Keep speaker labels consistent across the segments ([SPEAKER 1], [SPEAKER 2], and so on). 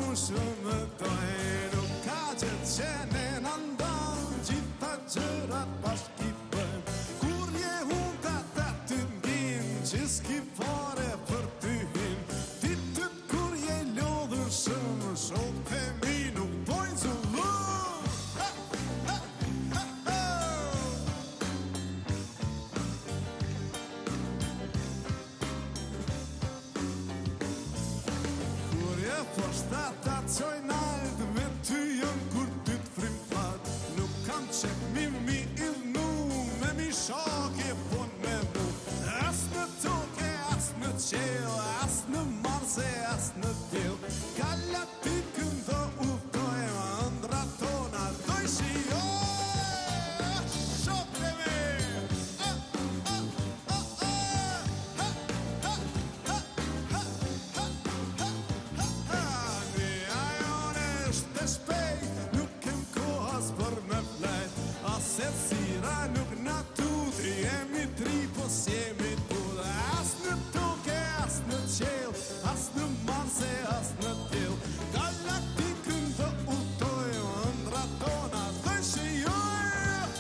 [SPEAKER 1] më shumë doj, nuk ka gjë që ne na ndon, gjitha gjërat bashkë i bëjmë. Kur je humta ta ty ngin, që s'ki fare për ty hin. Ditët kur je lodhur shumë, shokët e mi nuk bojnë zullum. Poshta ta qoj nalt, me ty jën kur ty t'frim fat. Nuk kam qep mi idhnu, me mi shake po me mu. As në toke, as në qel, as në marse, as në tjel. Galatikën do udhtojmë, ëndra tona do i shioj. Shokë me! Se sira nuk na tut, jemi tri po s'jemi tut. As në toke, as në qel, as në marse, as në tjel. Galaktikën të udhtojmë, ëndra tona të shijoj.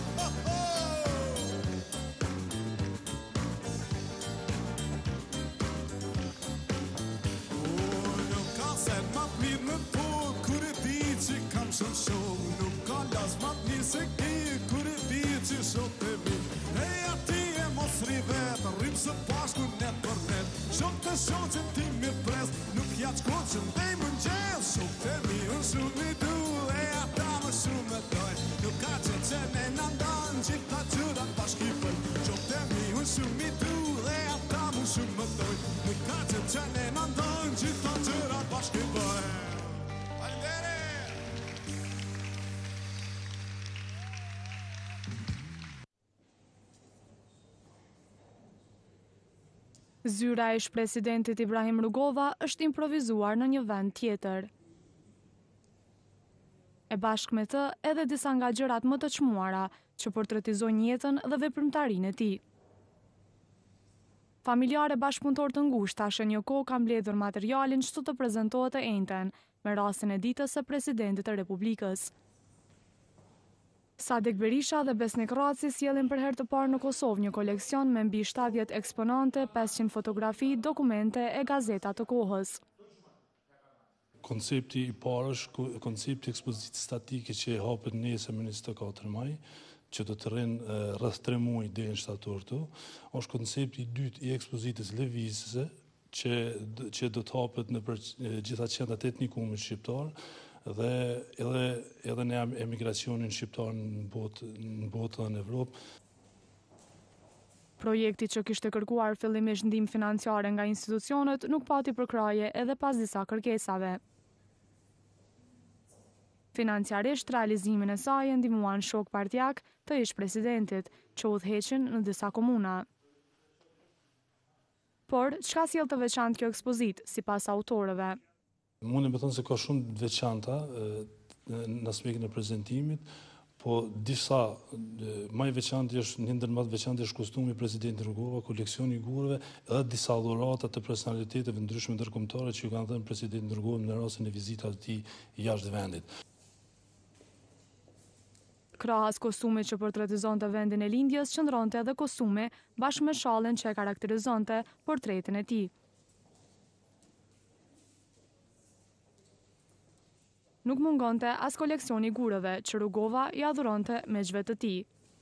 [SPEAKER 1] Nuk ka se ma mirë në tokë, kur e di që kam shumë shok. Nuk ka las ma mirë se ki, kur e di që shokët e mi. E ati e mos ri vetë, rrim së pashku net për net. Shokët e shoqen ti mirë pres, nuk ja qko që ndej më njës. Shokët e mi unë shumë i du, e ata më shumë me doj. Nuk ka që ne na ndan, gjitha gjërat bashkë i bëj. Shokët e mi unë shumë i du, e ata më shumë me doj. Nuk ka që ne na ndan, gjitha gjërat bashkë i bëj.
[SPEAKER 2] Zyra e ish-presidentit Ibrahim Rugova është improvizuar në një vend tjetër. E bashkë me të edhe disa nga gjërat më të çmuara që portretizojnë jetën dhe veprimtarinë e tij. Familjarë e bashkëpunëtor të ngushtë tash një kohë kanë mbledhur materialin që të prezantohet e njëjtën me rastin e ditës së presidentit të Republikës. Sadek Berisha dhe Besnik Raci sjellin për herë të parë në Kosovë një koleksion me mbi 70 eksponante, 500 fotografi, dokumente e gazeta të kohës.
[SPEAKER 3] Koncepti i parë është koncepti ekspozitës statike që e hapet nesër me 24 maj, që do të rrinë rreth 3 muaj deri në shtator këtu. Është koncepti i dytë i ekspozitës lëvizëse që do të hapet në gjitha qendrat etnikumit shqiptar dhe edhe në emigracionin shqiptar në botë dhe në Evropë.
[SPEAKER 2] Projekti që kishte kërkuar fillimisht ndihmë financiare nga institucionet nuk pati përkraje edhe pas disa kërkesave. Financiarisht realizimin e saj e ndihmuan shok partijak të ish-presidentit, që udhëheqin në disa komuna. Por, çka sjell të veçantë kjo ekspozitë sipas autorëve?
[SPEAKER 3] Mund të them se ka shumë të veçanta në aspektin e prezantimit, po disa më i veçantë është një ndër më të veçantë është kostumi i presidentit Rugova, koleksioni i gurëve dhe disa dhurata të personaliteteve ndryshme ndërkombëtare që ju kanë dhënë presidentit Rugova në rastin e vizitave të tij jashtë vendit.
[SPEAKER 2] Krahas kostumit që portretizonte vendin e lindjes, qëndronte edhe kostume bashkë me shallën që e karakterizonte portretin e tij. Nuk mungonte as koleksioni gurëve që Rugova i adhuronte miqve të tij.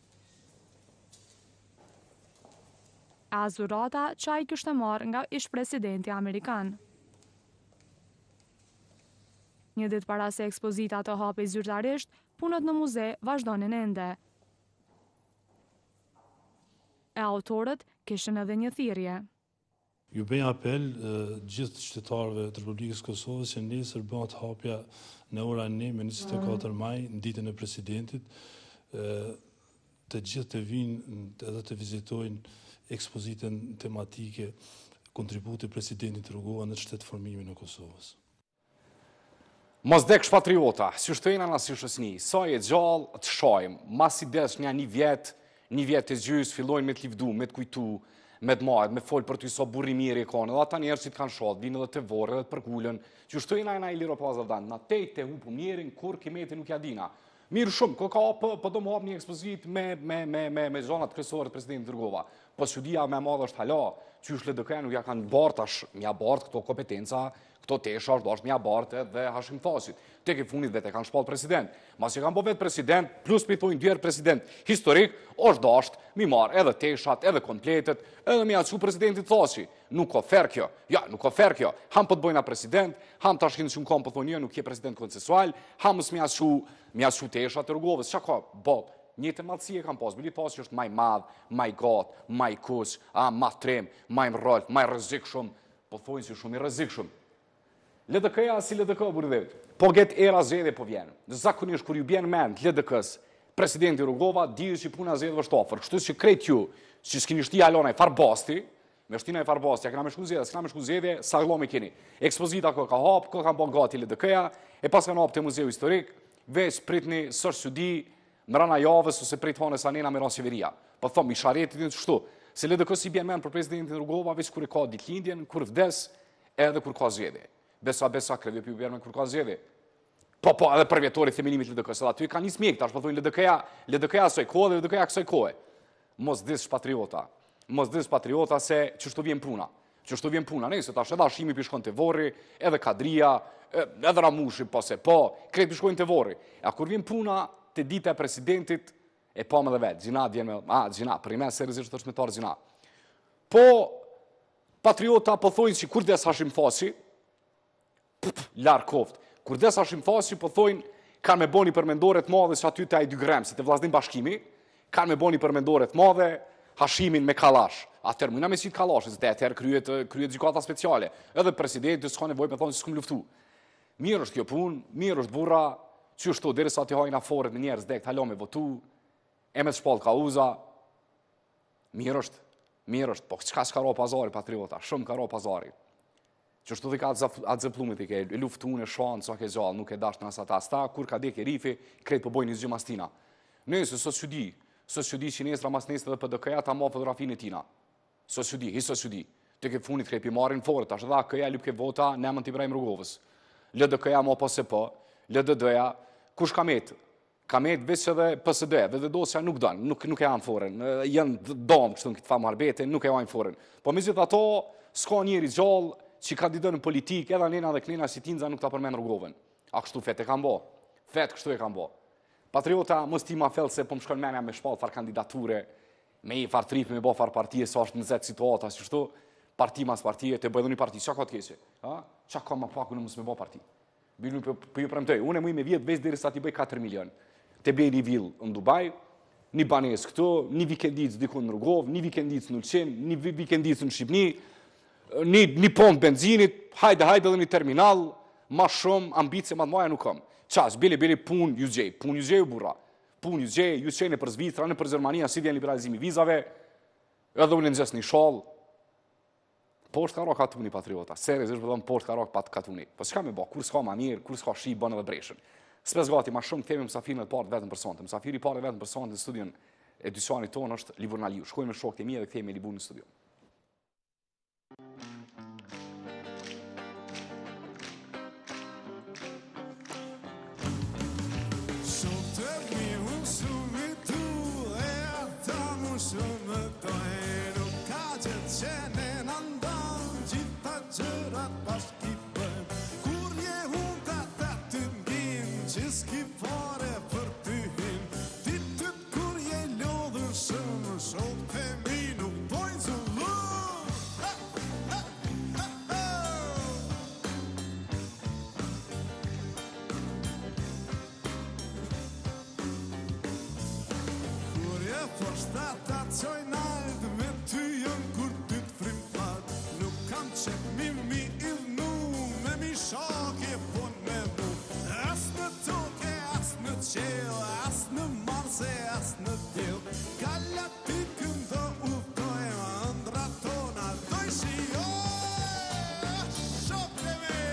[SPEAKER 2] As dhurata që ai kishte marrë nga ish-presidenti amerikan. Një ditë para se ekspozita të hapej zyrtarisht, punët në muze vazhdonin ende. E autorët kishin edhe një thirrje.
[SPEAKER 3] Ju bëj apel gjithë qytetarëve të Republikës Kosovës që nesër bëhet hapja në orën 9 me 24 maj në ditën e presidentit, të gjithë të vinë edhe të vizitojnë ekspozitën tematike kontributi presidentit Rugova në shtetëformimin e Kosovës.
[SPEAKER 4] Mos deksh patriota, si shtëjna në si shësni, sa e gjallë të shajmë, mas i desh një vjet e gjys, fillojnë me të livdu, me të kujtu, me të majt, me folë për ty so burri mirë i konë, edhe ata njerëzit kanë shotë, vinë edhe të vorë, edhe të përkullën, që shtojnë ajna i liro pazardan, na tejt të hupu njerin, kur kimeti nuk ja dina. Mirë shumë, po do më hap një ekspozit me zonat kryesore të presidentit Rugova, po studia me madhe është hala, që është LDK nuk ja kanë bartash, mja bart këto kompetenca, këto tesha është mja bart edhe Hashim Thaçit. Tek i funit vetë kanë shpall president. Masi kanë po vetë president, plus pitojnë djerë president historik, është dasht, mi marë edhe teshat, edhe kompletet, edhe mi atësu presidentit Thaçi. Nuk ka fer kjo. Ja, nuk ka fer kjo. Ham po të bojna president, ham tash që në kam po thonë nuk je president konsensual, ham mos mi atësu teshat të Rrugovës. Çka ka? Bot. Një të madhësie kam pas, Bili Thaçi është maj madh, maj gat, maj kus, ma trem, maj mralt, maj rrezikshëm, po thonë si shumë i rrezikshëm. LDK-ja si LDK burdhet. Po get era zgjedhje po vjen. Zakonisht kur ju bjen mend LDK-s, presidenti Rugova dihet që puna zgjedhjeve është afër. Kështu që krejt ju, që s'keni shti Alona i Farbasti, me shtina e Farbasti, ja kena me shku zgjedhje, s'kena me shku zgjedhje, sa gëllome keni. Ekspozita ka hap, ka kanë bën gati LDK-ja, e pas kanë hap te muzeu historik, veç pritni sër sudi, në rana javës ose prit hane sa nena me ran qeveria. Po thom, i sharetit në qështu. Se LDK si bjen mend për presidentin Rugova, veç kur e ka ditëlindjen, kur vdes, edhe kur ka zgjedhje. Besa kreve për ju bjerme kur ka zgjedhje. Po, edhe për vjetori themenimit LDK-s, edhe aty ka një smjek, tash po thujnë LDK-ja soj kohë dhe LDK-ja kësoj kohë. Mos dis patriota se qështu vjen puna. Qështu vjen puna, ne, se tash edhe Hashimi pishkon të vorri, edhe Kadria, edhe Ramushi, po se po, krejt pishkojnë të vorri. A kur vjen puna të dita e presidentit, e pa me dhe vetë, gjina, gjina, për i me seriosisht është me tarë gjina. Po, patriota po thujnë që kur des Hashim Thaçi, larë koft. Kur des Hashim Thaçi, po thojnë, kanë me boni përmendore të madhe që aty të ajë dy grem, se të vllaznin bashkimi, kanë me boni përmendore të madhe, Hashimin me kallash. Atër, mëna me qitë kallash, se të atër kryet gjykata speciale. Edhe presidenti s'ka nevojë me thonë që s'kum luftu. Mirë është kjo punë, mirë është burra, që është to, deri sa t'i hajnë aforet me njerëz dekt, halo me votu, e me të shpall kauza. Mirë është, po çka s'ka ro pazari, patriota, shumë ka ro pazari. Që shtu dhe ka atë zëplumit i ke luftun e shanë, sa ke gjallë, nuk e dasht në asata. Asta, kur ka dek e rifi, krejt po bojnë një zgjë mastina. Nëse, sos që di që nesra mas nesë dhe PDK-ja ta ma fotografinë e tina. Sos që di. Të ke funit krejt pi marin fore, tash dhe këja lup ke vota, nemën t'i brejmë Rrugovës. LDK-ja ma po se po, LDD-ja, kush ka metë? Ka metë veç edhe PSD, dhe dosja nuk dënë, nuk e janë foren, janë domë, kështu në këtë famë arbete, nuk e janë foren. Po me gjithë ato, s'ka njeri gjallë, që kandidon në politikë, edhe nena dhe knena si tinza nuk ta përmen Rrugovën. A kështu fet e kam bo. Kështu e kam bo. Patriota, mos ti ma fellë se po më shkon menja me shpall far kandidature, me i far trip, me bo far partije, sa është në zetë situata, që shtu, parti mas partije, të bëjdo një parti, qa ka të kese? Qa ka ma paku në mësë me bo parti? Bilu për ju premtoj, unë e muj me vjetë veç dhe sa ti bëj 4 milion. Të bëj një villë në Dubai, një banes këtu, një vikendic dikun në Rrugovë, një vikendic në Ulqin, një vikendic në Shqipni, një pompë benzinit, hajde edhe një terminal, ma shumë, ambice, ma të maja nuk kam. Qas, bili pun ju gjej u burra. Pun ju gjej në për Zvitra, në për Gjermania, si vjen liberalizimi vizave, edhe unë në gjes një shol. Po është ka ro katuni, patriota, serios është vëdhëm po është ka ro katuni. Po s'ka me bo, kur s'ka ma mirë, kur s'ka shi, bënë edhe breshën. S'pes gati, ma shumë themi mësafirën e partë vetëm për sonte. Mësafiri i parë vetëm për sonte në studion edicionit tonë është Libur Naliu. Shkojmë me shokët e mi dhe kthehemi Libur në studion.
[SPEAKER 1] Shumë të e nuk ka që qene në ndonë, gjitha gjërat bashkipën. Kur je hun ka të të ngin, që s'ki fare për ty hin. Ti të kur je lodhën shumë, shumë të mi nuk dojnë zullu. Kur je përshtat qoj nalt me ty jën kur ty t'frimpat. Nuk kam qep mi idhnu, me mi shake pun me mu. As në toke, as në qel, as në marse, as në tjel. Kalla ty këndo udojma, ndra tona doj shioj. Shok të me!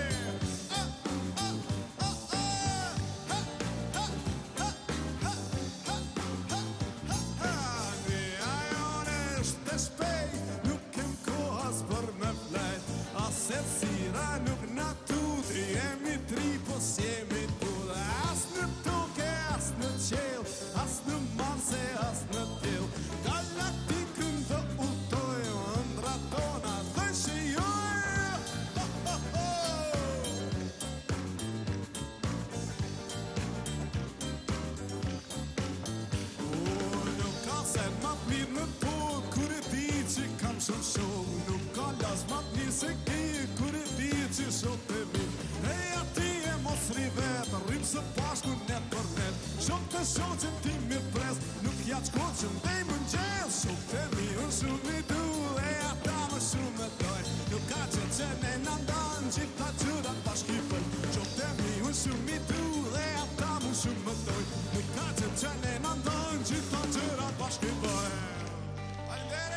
[SPEAKER 1] mos jemi tull, as në toke, as në qel, as në marse, as në tjel. Galaktikën të utoj, ëndra tona dhe shijoj. Nuk ka sen ma t'mirë në tokë, kur e di që kam shumë shumë. Nuk ka las ma t'mirë se ki, kur e di që shumë të mirë. Hej ati e mos ri vetë, rrim së pashku net për net. Shumë të shumë që ti mirë pres, nuk ja qko që ndej më njës. Shumë të mi unë shumë i du, e ata më shumë me doj. Nuk ka që ne në ndonë, gjitha qërat bashkipën. Shumë të mi unë shumë i du, e ata më shumë me doj. Nuk ka që ne në ndonë, gjitha qërat bashkipën. Hajde!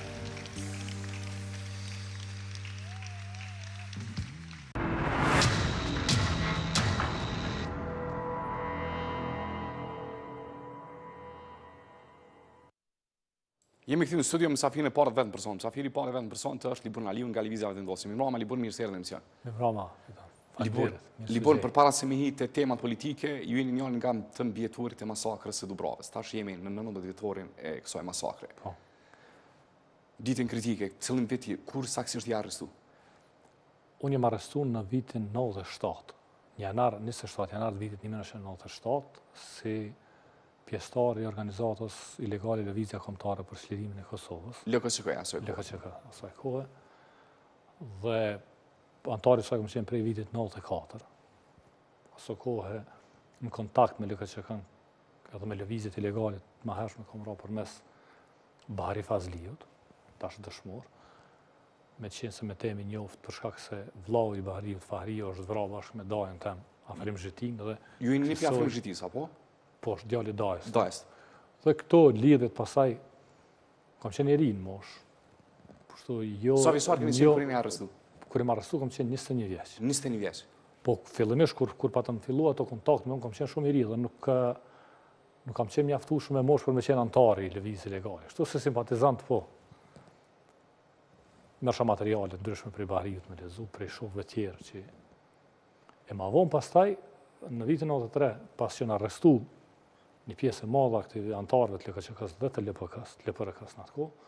[SPEAKER 4] Jemi këthi në studio mësafirin e parë të vetë në person. Mësafiri parë të vetë në person të është Libor Naliu nga Lëvizja Vetëvendosje. Mirëmbrëma Libor, mirë se erdhe në emision.
[SPEAKER 5] Mirëmbrëma.
[SPEAKER 4] Libor, përpara se me hitë temat politike, ju jeni njëri nga të mbjeturit e masakrës së Dubravës. Tash jemi në 19 vjetorin e kësaj masakre.
[SPEAKER 5] Po.
[SPEAKER 4] Ditën kritike, cilin viti, kur saksisht i arrestu?
[SPEAKER 5] Unë jem arrestu në vitin 97. Janar 27 janar të vitit 1997 si pjesëtar i organizatës ilegale Lëvizja Kombëtare për çliриmin e Kosovës.
[SPEAKER 4] LKÇK asoj kohë.
[SPEAKER 5] LKÇK asoj kohë. Dhe antari sa kam qenë prej vitit 94. Asoj kohë në kontakt me LKÇK edhe me lëvizjet ilegale të mëhershme kam ra përmes Bahari Fazliut, tash dëshmor. Me qenë se me temi njoft për shkak se vllau i Bahariut Fahrio është vrarë bashkë me dajën tem Afrim Zhitin dhe
[SPEAKER 4] ju jeni një Afrim Zhitis apo?
[SPEAKER 5] Po, është djali Dajës.
[SPEAKER 4] Dajës.
[SPEAKER 5] Dhe këto lidhet pasaj, kam qenë i ri në mosh. Pushtu jo...
[SPEAKER 4] Sa vjeçar keni qenë kur jeni arrestu?
[SPEAKER 5] Kur jam arrestu, kam qenë 21 vjeç.
[SPEAKER 4] 21 vjeç.
[SPEAKER 5] Po, fillimisht, kur patëm fillu ato kontakt me unë, kam qenë shumë i ri dhe nuk kam qenë mjaftueshëm me mosh për me qenë antari i lëvizjes ilegale. Kështu se simpatizant, po. Mësha materialet ndryshme prej Bahariut me lezu, prej shokëve tjerë që... E ma vonë pastaj, në vitin 93, pas që në arrestu një pjesë e madhe këti antarëve të LKÇK-s dhe të LPRK-s në atë kohë,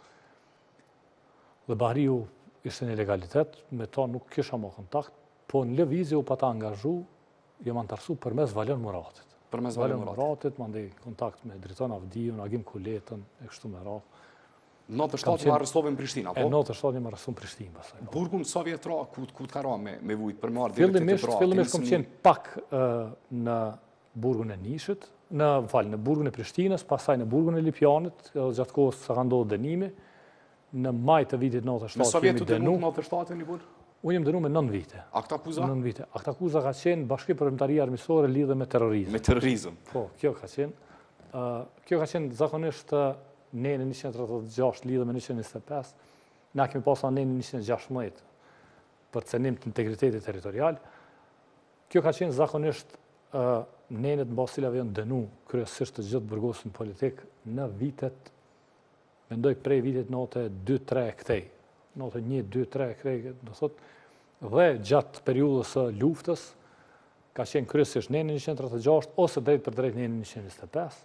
[SPEAKER 5] dhe Bahariu ishte në legalitet, me ta nuk kisha më kontakt, po në lëvizje u pa ta angazhu, jam antarësu përmes Valen Muratit.
[SPEAKER 4] Përmes Valen
[SPEAKER 5] Muratit, më ndej kontakt me Driton Avdiun, Agim Kuletën, e kështu me radhë.
[SPEAKER 4] 97 më arrestove në Prishtinë, apo?
[SPEAKER 5] E 97 më arrestu në Prishtinë, pasaj.
[SPEAKER 4] Burgun sa vjet ra, ku të ka ra me vujt për marrë direkt të pra?
[SPEAKER 5] Fillimisht kam qenë pak në burgun e Nishit, në burgun e Prishtinës, pasaj në burgun e Lipjanit, gjatë kohës sa ka ndodhur dënimi, në maj të vitit 97
[SPEAKER 4] me sa vjet të dënu? 97 një burë?
[SPEAKER 5] Unë jem dënu me 9 vite.
[SPEAKER 4] Aktakuza?
[SPEAKER 5] 9 vite. Aktakuza ka qenë Bashkia Përëndimtaria Armiqësore lidhe me terrorizëm.
[SPEAKER 4] Me terrorizëm.
[SPEAKER 5] Po, kjo ka qenë. Kjo ka qenë zakonisht nene 136 lidhe me 125, na kemi pasur nene 116 për cënim të integritetit territorial. Kjo ka qenë zakonisht nenet në basë cilave janë dënu kryesisht të gjithë burgosin politik në vitet, mendoj prej vitet note 2-3 këtej, note 1-2-3 këtej, do thot, dhe gjatë periudhës së luftës ka qenë kryesisht nene 136 ose drejt për drejt nene 125.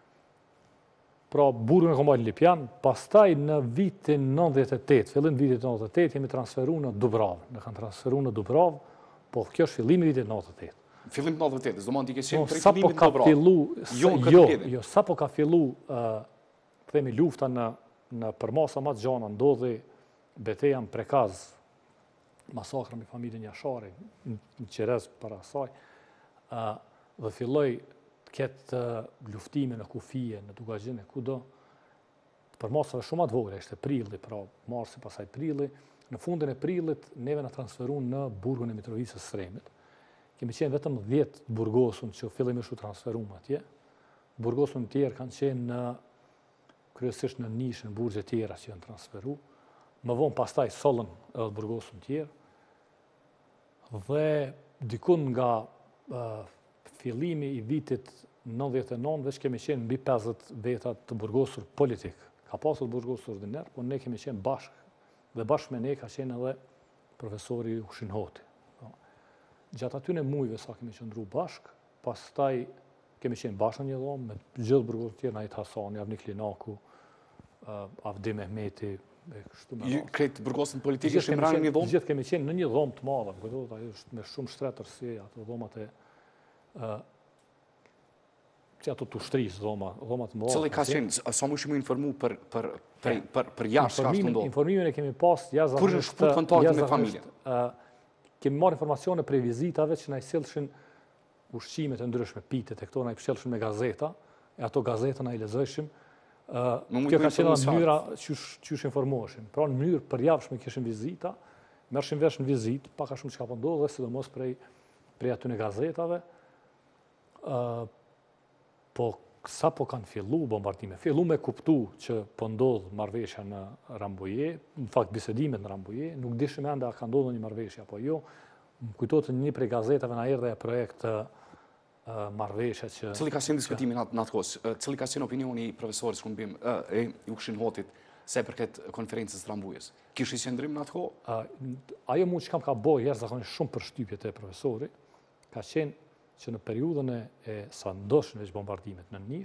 [SPEAKER 5] Pra, burgun e kombajnë Lipjan, pastaj në vitin 98, fillim vitit 98, jemi transferu në Dubravë. Ne kanë transferu në Dubravë, po kjo është fillimi vitit 98.
[SPEAKER 4] Fillim 98, do më t'i ke qenë drejt fillimit në Dubravë.
[SPEAKER 5] Jo, sa po ka fillu, themi lufta në përmasa ma të gjana, ndodhi beteja në Prekaz, masakra me familjen Jashari, në Qerez para saj, dhe filloj këtë luftime në kufije, në Dugazhin e kudo, për masave shumë atë vogla, ishte prilli, pra marsi pasaj prilli, në fundin e prillit neve në transferu në burgun e Mitrovicës Sremit. Kemi qenë vetëm 10 burgosun që fillimisht u transferu më atje. Burgosun tjerë kanë qenë kryesisht në Nishën, burgje tjera që janë transferu. Më vonë pastaj sollën edhe burgosun tjerë. Dhe dikun nga fillimi i vitit 99, veç kemi qenë mbi 50 vetat të burgosur politik. Ka pasur burgosur ordiner, po ne kemi qenë bashkë, dhe bashkë me ne ka qenë edhe profesori Ushin Hoti. gjatë atyne mujve sa kemi qëndru bashk, pastaj kemi qenë bashkë në një dhomë, me gjithë burgosët tjerë, Najit Hasani, Avnik Linaku, Avdi Mehmeti, e kështu me radhë.
[SPEAKER 4] Kretë burgosën politike shimrani një dhomë?
[SPEAKER 5] Gjithë kemi qenë në një dhomë të madhe, kujtohet, ajo është me shumë shtretërsi, ato dhomat e që ato të ushtrisë, dhomat më.
[SPEAKER 4] Cëllë ka qenë, sa mu shimu informu për jashtë ka ashtë ndodhë?
[SPEAKER 5] Informimin e kemi pas jashtëzakonisht.
[SPEAKER 4] Kur në shkut kontaktin me familjen?
[SPEAKER 5] Kemi marrë informacione prej vizitave që na i sjellshin ushqimet e ndryshme, pitet e këto na i sjellshin me gazeta, e ato gazeta na i lexojshim. Kjo ka qenë mënyra qysh informoheshim. Pra në mënyrë përjavshme kishim vizita, merrshim vesh në vizitë, pak a shumë çka po ndodhte, sidomos prej atyne gazetave. Po sa po kanë fillu bombardime, fillu me kuptu që po ndodh marrëveshja në Rambuje, në fakt bisedimet në Rambuje, nuk dishim ende a ka ndodhur një marrëveshje apo jo. Më kujtohet një prej gazetave na erdhi projekt marrëveshje që...
[SPEAKER 4] Cili ka qenë diskutimi në atë kohë? Cili ka qenë opinioni i profesorit shkumbim e Ukshin Hotit se përket konferencës të Rambujës? Kish i qëndrim në atë kohë?
[SPEAKER 5] Ajo mu që kam ka bojë jashtëzakonisht shumë për shtypjet e profesorit, ka qenë që në periudhën e sa ndoshin veç bombardimet në Nish,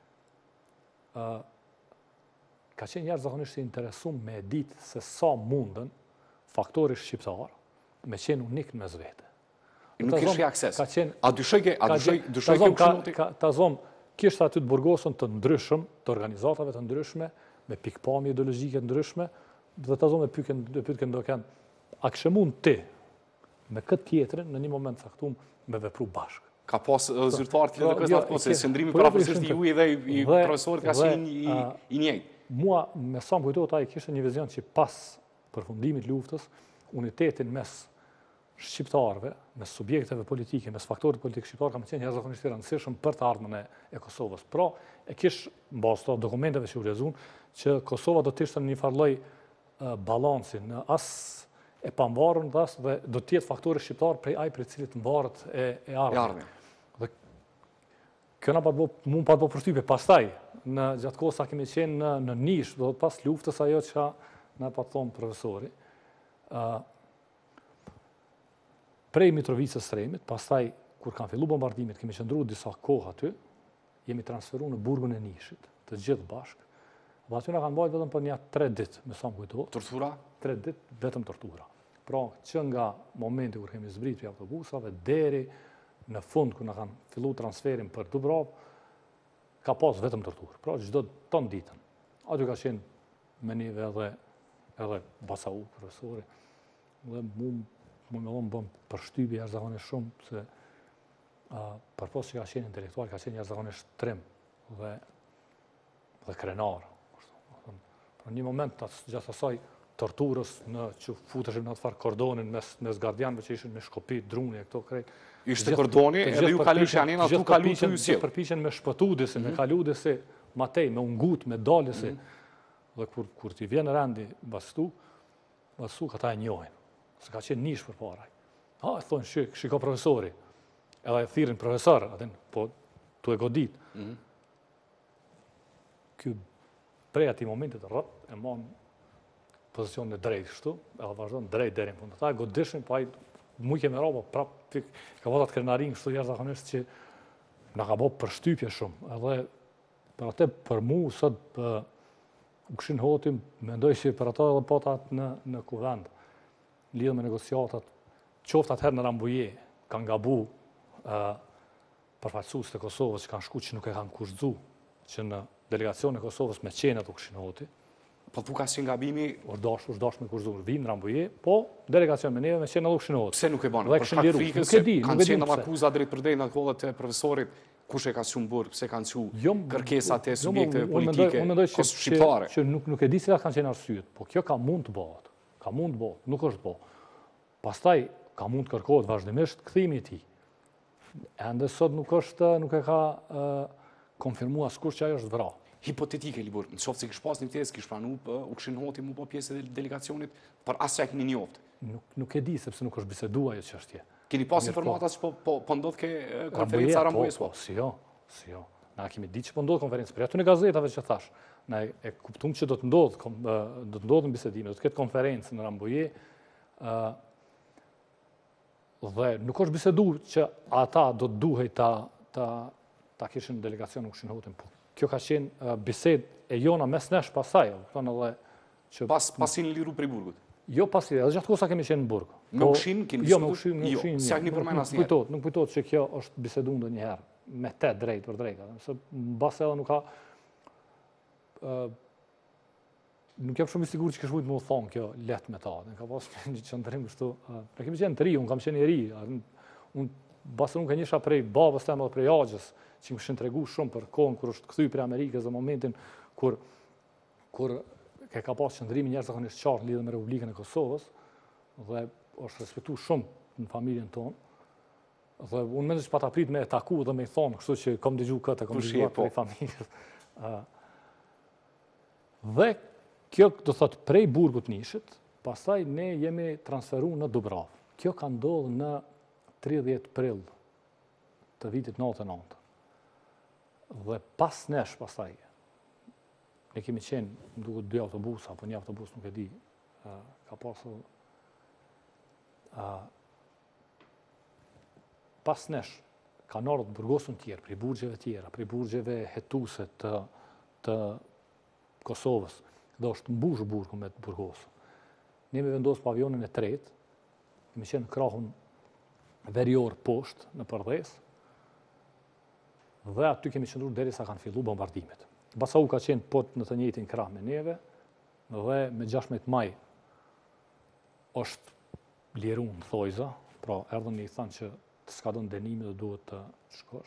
[SPEAKER 5] ka qenë jashtëzakonisht i interesum me ditë se sa mundën faktori shqiptar me qenë unik në mes vete.
[SPEAKER 4] Nuk kishte akses. A dyshoj ke Ukshin Hoti?
[SPEAKER 5] Ta zonë, kishte aty të burgosën të ndryshëm, të organizatave të ndryshme, me pikpamje ideologjike të ndryshme, dhe ta zonë me pyetken ndoken, a kishe mund ti me këtë tjetrin në një moment caktuar me vepru bashkë.
[SPEAKER 4] Ka pas zyrtar të lidhë kështë atë kohë, se qëndrimi parafërsisht i uji dhe i profesorit ka qenë i njëjtë.
[SPEAKER 5] Mua, me sa më kujtohet, ai kishte një vizion që pas përfundimit luftës, unitetin mes shqiptarëve, mes subjekteve politike, mes faktorit politik shqiptar, kam qenë jashtëzakonisht i rëndësishëm për të ardhmen e Kosovës. Pra, e kish mbas të dokumenteve që u lexuan, që Kosova do të ishte në një farë lloj balansi në as e pamvarur dhe do të jetë faktori shqiptar prej ai për cilit mbarët e ardhmen. Dhe kjo na mund pa të bëj përshtypje pastaj në gjatë kohës sa kemi qenë në Nish, do të pas luftës ajo që na pa thon profesori. Prej Mitrovicës Sremit, pastaj kur kanë filluar bombardimet, kemi qëndruar disa kohë aty, jemi transferuar në burgun e Nishit, të gjithë bashkë. Dhe aty na kanë mbajtur vetëm për 3 ditë, me sa më kujtohet.
[SPEAKER 4] Tortura?
[SPEAKER 5] 3 ditë vetëm tortura. Pra, që nga momenti kur kemi zbritur autobusave deri në fund kur na kanë filluar transferin për Dubrav, ka pas vetëm torturë. Pra, çdo ton ditën. Aty ka qenë me një edhe Basau, profesori. Dhe mu me bëm përshtypje jashtëzakonisht shumë, se përpos që ka qenë intelektual, ka qenë jashtëzakonisht trim dhe krenar. Në një moment gjatë asaj torturës që futeshim në atë farë kordonin mes gardianëve që ishin me shkopi, druni e këto krejt.
[SPEAKER 4] Ishte kordoni edhe ju kalu që janin atu kalu të
[SPEAKER 5] Gjithë përpiqen me shpëtu disi, me kalu disi matej, me ungut, me dal disi. Dhe kur t'i vjen rendi Bastu këta e njohin. Se ka qenë Nish për para. E thonë, shiko profesori. Edhe e thirin profesor, po tu e godit. Ky prej ati momentit rrët e mon pozicionin e drejt kështu, edhe vazhdon drejt deri në fund. Ata e godishin, po ai mujke me robo, prap ka votat krenarin kështu jashtëzakonisht që na ka bërë përshtypje shumë. Edhe për atë për mu sot Ukshin Hoti mendoj që për ato edhe potat në kuvend lidhur me negociatat, qoftë atëherë në Rambuje kanë gabu përfaqësuesit e Kosovës që kanë shku që nuk e kanë kushzu që në delegacion e Kosovës me qenët Ukshin Hoti.
[SPEAKER 4] Po tu ka qenë gabimi?
[SPEAKER 5] Urdash me kushzu, vinë në Rambuje, po delegacion me neve me qenë edhe Ukshin Hoti.
[SPEAKER 4] Pse nuk e banë? Për shkak frikës se kanë qenë akuza drejt për drejt në kohët e profesorit, kush e ka qenë burg, pse kanë qenë kërkesat e subjekteve politike shqiptare?
[SPEAKER 5] Që nuk e di cilat kanë qenë arsyet, po kjo ka mund të bëhet. Ka mund të bëhet, nuk është bëhet. Pastaj ka mund të kërkohet vazhdimisht kthimi i tij. Ende sot nuk e ka konfirmuar askush që ajo është vrarë.
[SPEAKER 4] Hipotetike, Libor, në qoftë se kish pas një ftesë, kish pranu Ukshin Hoti mu po pjesë e delegacionit, për asaj keni njoftë.
[SPEAKER 5] Nuk e di, sepse nuk është bisedua ajo çështje.
[SPEAKER 4] Keni pas informata që po ndodh ke konferenca Rambujës?
[SPEAKER 5] Po, si jo. Na kemi ditë që po ndodh konferencë, për aty në gazetave që thash. Na e kuptuam që do të ndodhin bisedime, do të ketë konferencë në Rambuje. Dhe nuk është bisedu që ata do të duhej ta kishin delegacion në Kushin Hotin, po kjo ka qenë bised e jona mes nesh pasaj,
[SPEAKER 4] Pasin liru prej burgut?
[SPEAKER 5] Jo pasi, edhe gjatë kosa kemi qenë në burg.
[SPEAKER 4] Me Ukshin keni
[SPEAKER 5] Jo, me Ukshin.
[SPEAKER 4] S'ja keni përmen asnjëherë?
[SPEAKER 5] Nuk kujtohet që kjo është bisedu ndonjëherë, me te drejt për drejt. Se mbas edhe nuk ka... Nuk jam shumë i sigurt që kështu më thonë kjo let me ta. Ne ka pas një qëndrim kështu. Ne kemi qenë të ri, unë kam qenë i ri. Basë unë ka njësha prej babës temë dhe prej agjës, që më këshin të regu shumë për kohën kur është këthy për Amerikës dhe momentin kur ka pas qëndrimi njerëz zakonisht qartë lidhë me Republikën e Kosovës dhe është respektu shumë në familjen tonë. Dhe unë mendoj që pa ta prit me e taku dhe me i thonë, kështu që kom dëgju këtë, kom dëgju atë prej familjes. Dhe kjo do thotë prej burgut Nishit, pastaj ne jemi transferu në Dubravë. Kjo ka ndodhur në 30 prill të vitit 99. Dhe pas nesh pastaj, ne kemi qenë, më duket 2 autobusa, apo 1 autobus, nuk e di, ka pasur pas nesh kanë ardhur burgosën tjerë, prej burgjeve tjera, prej burgjeve hetuse të Kosovës, dhe është mbush burgu me burgosën. Ne me vendosë pavionin e tretë, kemi qenë krahun verior poshtë në përdhes, dhe aty kemi qëndruar derisa kanë fillu bombardimet. Basau ka qenë pot në të njëjtin krah me neve, dhe me 16 maj është liru në thojza, pra erdhën me i thanë që të s'ka dënë denimi dhe duhet të shkosh.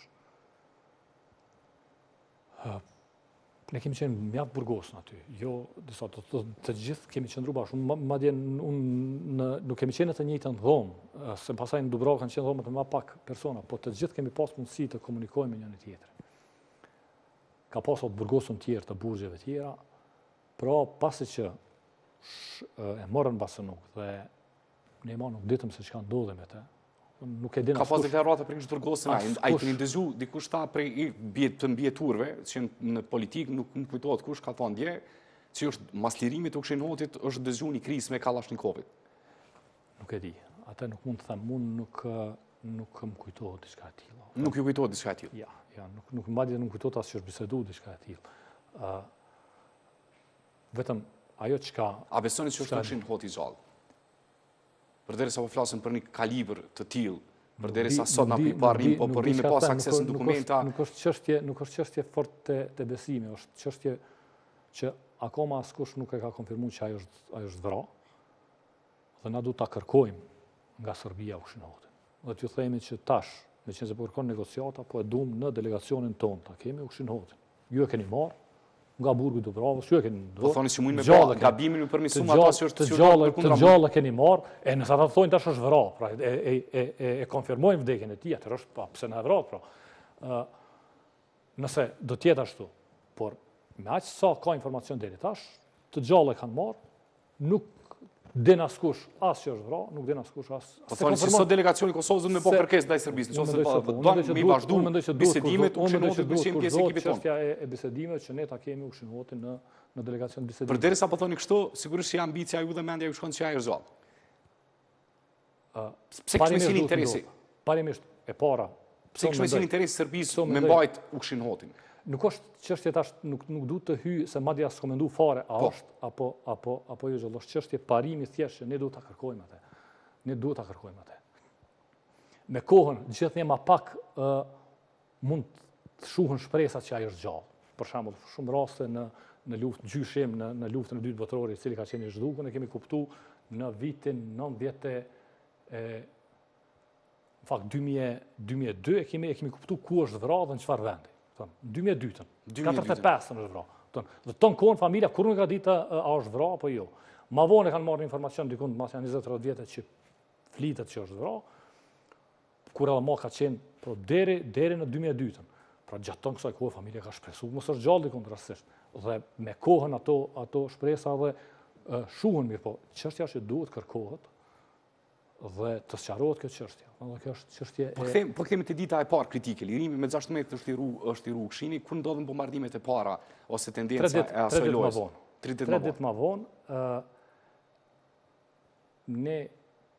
[SPEAKER 5] Ne kemi qenë mjaft burgosën aty, jo disa të gjithë kemi qëndru bashkë. Madje nuk kemi qenë të njëjtën dhomë, se pasaj në Dubravë kanë qenë dhomët me ma pak persona, po të gjithë kemi pas mundësi të komunikojmë me njëri tjetrin. Ka pasur burgosën tjerë të burgjeve tjera, pra pasi që e morën Basanuk dhe ne ma nuk ditëm se çka ndodhi me te, nuk e din
[SPEAKER 4] ka pas deklarata për kështë burgosën, a i keni dëgju dikush ta prej të mbjeturve, që në politikë nuk më kujtohet kush ka thonë dje, që është mas lirimit të Kushin Hotit është dëgju një krizë me Kalashnikovit.
[SPEAKER 5] Nuk e di, atë nuk mund të them, nuk më kujtohet diçka e tillë.
[SPEAKER 4] Nuk ju kujtohet diçka e tillë?
[SPEAKER 5] Ja, nuk madje nuk kujtohet as që është bisedu diçka e tillë. Vetëm ajo çka...
[SPEAKER 4] A besoni që është Kushin Hoti gjallë? Përderisa po flasim për një kalibër të tillë, përderisa sot na parrim, po përrim me pas akses në dokumenta.
[SPEAKER 5] Nuk është çështje fort të besimi, është çështje që akoma askush nuk e ka konfirmuar që ajo është vrarë. Dhe na duhet ta kërkojmë nga Serbia Kushin Hotin. Dhe t'ju themi që tash, me qenë se po kërkon negociata, po e duam në delegacionin tonë, ta kemi Kushin Hotin. Ju e keni marrë nga burgu i Dubravës, ju e keni
[SPEAKER 4] do thoni që mund me bë gabimin ju përmirësuam ata që është
[SPEAKER 5] të gjallë keni marrë, e nëse ata thonë tash është vrarë, pra e konfirmojnë vdekjen e tij, atëherë është pa pse na vrarë, pra. Nëse do të jetë ashtu, por me aq sa ka informacion deri tash, të gjallë kanë marrë, nuk din askush as që është vrarë, nuk din askush as.
[SPEAKER 4] Po thonë që sot delegacioni i Kosovës me bë kërkesë ndaj Serbisë, nëse do mi vazhdu bisedimet, Kushin Hotit do të qenë pjesë e ekipit tonë.
[SPEAKER 5] Çështja e bisedimeve që ne ta kemi Kushin Hotin në delegacion bisedime.
[SPEAKER 4] Përderisa po thoni kështu, sigurisht që ambicia ju dhe mendja ju shkon që ai është gjallë. Pse kishte si interesi?
[SPEAKER 5] Parimisht e para.
[SPEAKER 4] Pse kishte si interesi Serbisë me mbajt Kushin Hotin?
[SPEAKER 5] Nuk është çështje tash, nuk duhet të hyj se madje as komendu fare a është apo jo gjallë, është çështje parimi thjesht që ne duhet ta kërkojmë atë. Ne duhet ta kërkojmë atë. Me kohën gjithë ne ma pak mund të shuhen shpresat që ai është gjallë. Për shembull, shumë raste në luftë gjyshim në luftën e dytë botërore, i cili ka qenë i zhdukur, ne kemi kuptuar në vitin 2002 e kemi kuptuar ku është vrarë dhe në çfarë vendi. 2002-ën, 45-ën është vrarë. Dhe tonë kohën familja kur nuk ka ditë a është vrarë apo jo. Ma vonë kanë marrë informacion dikun mas janë 20-30 vjetë që flitet që është vrarë, kur edhe ma ka qenë deri në 2002-ën. Pra gjatë tonë kësaj kohë familja ka shpresu, mos është gjallë dikun rastësisht. Dhe me kohën ato shpresa dhe shuhen mirë, po çështja që duhet kërkohet dhe të sqarohet kjo çështje. Kjo është çështje e...
[SPEAKER 4] Po kthehemi te dita e parë kritike, lirimi me 16 është i ru Kshini, ku ndodhen bombardimet e para ose tendenca e asaj lojës?
[SPEAKER 5] 3 ditë më vonë. Ne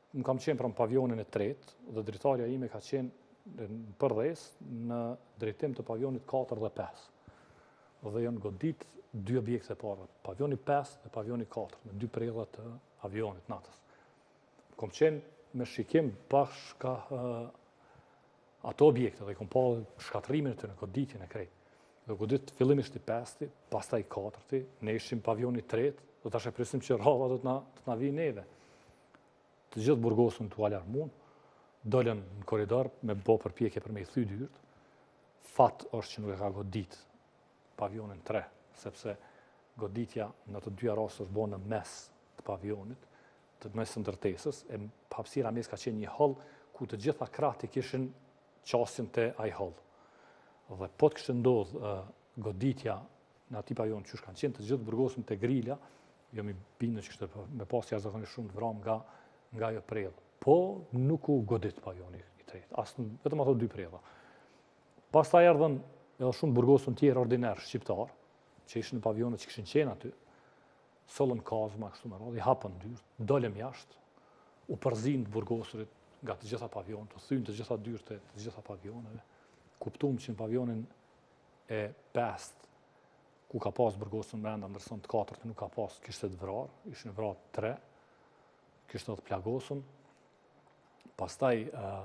[SPEAKER 5] më kam qenë pra në pavionin e tretë, dhe dritarja ime ka qenë në përdhes në drejtim të pavionit 4 dhe 5. Dhe janë godit 2 objekte e para, pavioni 5 dhe pavioni 4, në 2 prerë të avionit natës. Kom qenë me shikim bashka ato objekte dhe kom pa shkatrimin të në goditjen e krejt. Dhe godit fillimisht i 5, pastaj 4, ne ishim pavioni 3, dhe tash e presim që rrava do të na vi neve. Të gjithë burgosën të alarmun, dollën në koridor me bo përpjekje për me i thy dyrt. Fat është që nuk e ka godit pavionin 3, sepse goditja në të dyja rastë është bo në mes të pavionit, të mes të ndërtesës, e hapësira mes ka qenë një hall ku të gjitha krahët kishin qasjen të ai hall. Dhe po të kishte ndodhë goditja në ati pavion që kanë qenë të gjithë burgosën të grilla, jo mi bindë që kishte me pas jashtëzakonisht shumë të vram nga jo prerë. Po nuk u godit pavioni i tretë, vetëm ato 2 prerë. Pastaj erdhën edhe shumë burgosën tjerë ordiner shqiptar, që ishin në pavionet që kishin qenë aty, sollën kazma kështu me radhë, i hapën dyrt, dolëm jashtë, u përzin të burgosurit nga të gjitha pavionet, u thyn të gjitha dyrt e të gjitha pavioneve. Kuptum që në pavionin e 5, ku ka pas burgosën brenda, ndërsa të 4 nuk ka pas, kishte të vrarë, ishin vrarë 3, kishte të plagosën. Pastaj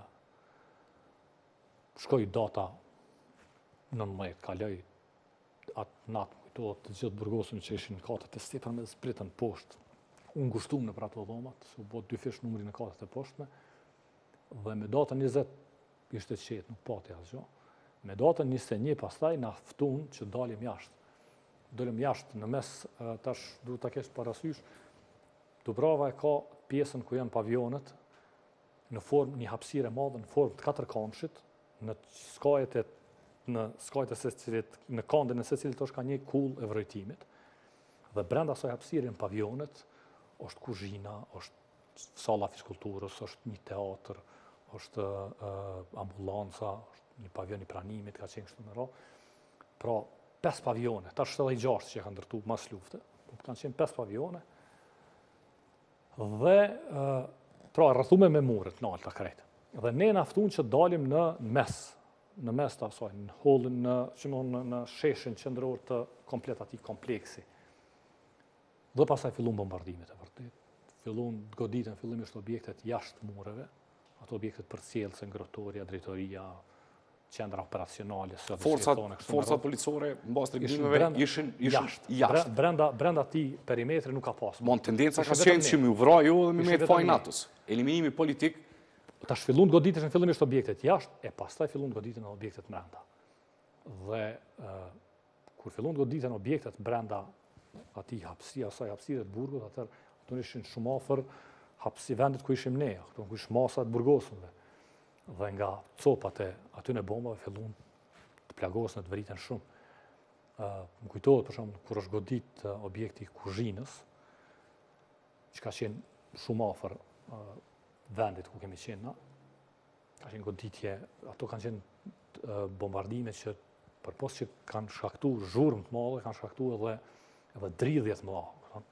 [SPEAKER 5] shkoj data 19, kaloj atë natë, kujtohet të gjithë burgosën që ishin në katët e stepër me spritën poshtë. Unë ngushtum në për ato dhomat, se u bot 2 fish numri në katët e poshtme, dhe me datën 20 ishte qetë, nuk pati asgjë. Me datën 21 pastaj na ftun që dalim jashtë. Dalim jashtë në mes, tash duhet ta kesh parasysh, Dubrava e ka pjesën ku janë pavionet në formë një hapësirë e madhe në formë të 4 kanshit, në skajt e secilit, në kandin e secilit është ka një kull e vrojtimit. Dhe brenda asaj hapësire në pavionet është kuzhina, është sala fiskulturës, është një teatr, është ambulanca, është një pavion i pranimit, ka qenë kështu me radhë. Pra 5 pavione, tash edhe i 6 që kanë ndërtuar mas lufte, kanë qenë 5 pavione. Dhe pra rrethume me muret në alta krejt. Dhe ne naftun që dalim në mes të asaj, në hollin, në sheshin qendror të komplet atij kompleksi. Dhe pastaj fillun bombardimet e vërtet. Fillun goditën fillimisht objektet jashtë mureve, ato objektet përcjellëse, ngrohtoria, drejtoria, qendra operacionale,
[SPEAKER 4] forcat policore mbas tregimeve ishin jashtë.
[SPEAKER 5] Brenda atij perimetri nuk ka pas.
[SPEAKER 4] Mon tendenca ka qenë që më vroj ju dhe më met fajin natës. Eliminimi politik.
[SPEAKER 5] Tash fillun goditën fillimisht objektet jashtë e pastaj fillun goditën objektet brenda. Dhe kur fillun goditën objektet brenda atij asaj hapësire të burgut, atëherë ato ishin shumë afër vendit ku ishim ne, ku ishin masat burgosënve. Dhe nga copat e aty në bombave fillun të plagosën të vriten shumë. Më kujtohet për shembull kur është godit objekti kuzhinës, që ka qenë shumë afër vendit ku kemi qenë na, ka qenë goditje, ato kanë qenë bombardime që përpos që kanë shkaktuar zhurmë të madhe, kanë shkaktuar edhe dridhje të mëdha.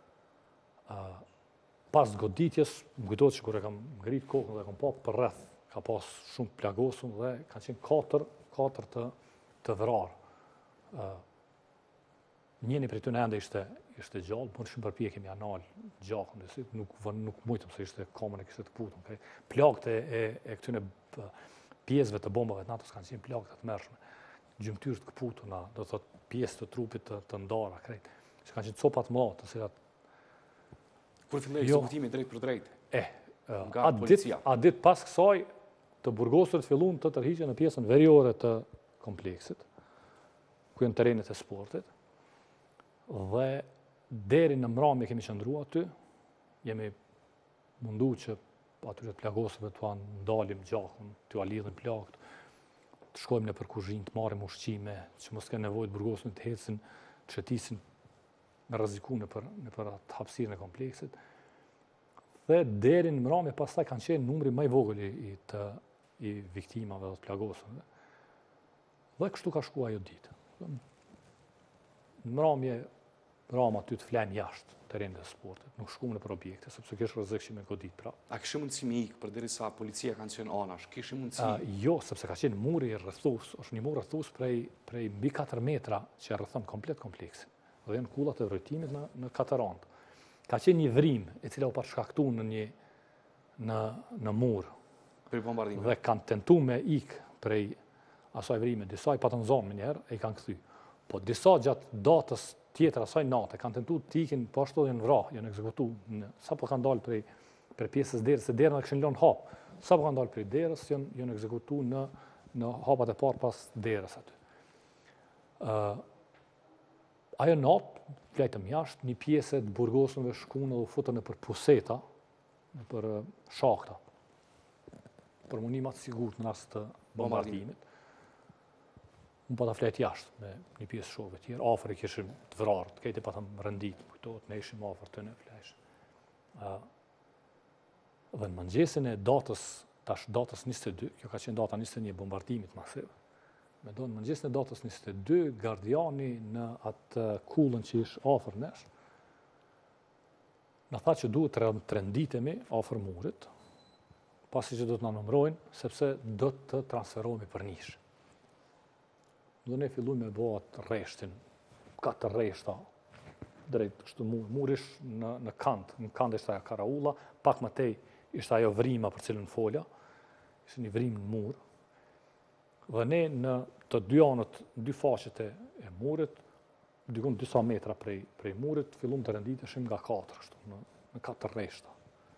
[SPEAKER 5] Pas goditjes, më kujtohet që kur e kam ngrit kokën dhe kam pa për rreth, ka pas shumë plagosën dhe kanë qenë 4 të vrarë. Njëni prej tyre ende ishte gjallë, por shumë përpjekje mi anal gjakun, nuk mujtëm se ishte komën e kishte të kputën. Plagët e këtyre pjesëve të bombave të NATO-s kanë qenë plagë të mërshme. Gjymtyrë të kputuna, do të thotë pjesë të trupit të ndara, krejt. Që kanë qenë copa të mëdha, të cilat
[SPEAKER 4] kur filloi ekzekutimi drejt për drejt.
[SPEAKER 5] A dit pas kësaj të burgosurit fillun të tërhiqen në pjesën veriore të kompleksit, ku janë terrenet e sportit, dhe deri në mramje kemi qëndruar aty, jemi mundu që atyre të plagosëve të ndalim gjakun, të lidhim plagët, të shkojmë në përkuzhinë, të marrim ushqime, që mos kenë nevojë të burgosurit të ecin, të shëtisin me rreziku në për atë hapësirën e kompleksit. Dhe deri në mramje pastaj kanë qenë numri më i vogël i viktimave dhe të plagosëve. Dhe kështu ka shkuar ajo ditë. Në mramje rama aty të flanë jashtë terrenit të sportit, nuk shkuam në për objekte, sepse kish rrezik që me godit pra.
[SPEAKER 4] A kishë mundësi me ikë përderisa policia kanë qenë anash? Kishë mundësi?
[SPEAKER 5] Jo, sepse ka qenë muri i rrethus, është një mur rrethus prej mbi 4 metra që rrethon komplet kompleksin. Dhe janë kullat e vrojtimit në 4 anë. Ka qenë një vrim e cila u shkaktuar në mur.
[SPEAKER 4] Për bombardimit.
[SPEAKER 5] Dhe kanë tentuar me ikë prej asaj vrime, disa i patën zonë më njerë e i kanë kthy. Po disa gjatë datës tjetër asaj nate kanë tentuar të ikin, po ashtu janë vrarë, janë ekzekutuar. Sapo kanë dalë prej pjesës derës, se derën e kishin lënë hap. Sapo kanë dalë prej derës, janë ekzekutuar në hapat e parë pas derës aty. Ajo natë, flajtëm jashtë, një pjesë të burgosënve shkunë dhe u futën në për puseta, në për shakta, për munimat sigurt në rast të bombardimit. Unë pa ta flajt jashtë me një pjesë shokëve tjerë, afër i kishim të vrarë, të kejti pa ta rëndit, kujtohet, ne ishim afër të në flajsh. Dhe në mëngjesin e datës 22, kjo ka qenë data 21 bombardimit masiv, me do në mëngjesin e datës 22, gardiani në atë kullën që ish afër nesh, në tha që duhet të renditemi afër murit, pasi që do të na numrojnë, sepse do të transferohemi për nish. Do ne fillojmë me bëhat rreshtin, 4 rreshta, drejt kështu murish në kant ishte ajo karaulla, pak më tej ishte ajo vrima për cilën folja, ishte një vrim në mur, dhe ne në të dy anët, dy faqet e murit, dikun disa metra prej murit, fillum të renditeshim nga 4, kështu, në 4 rreshta.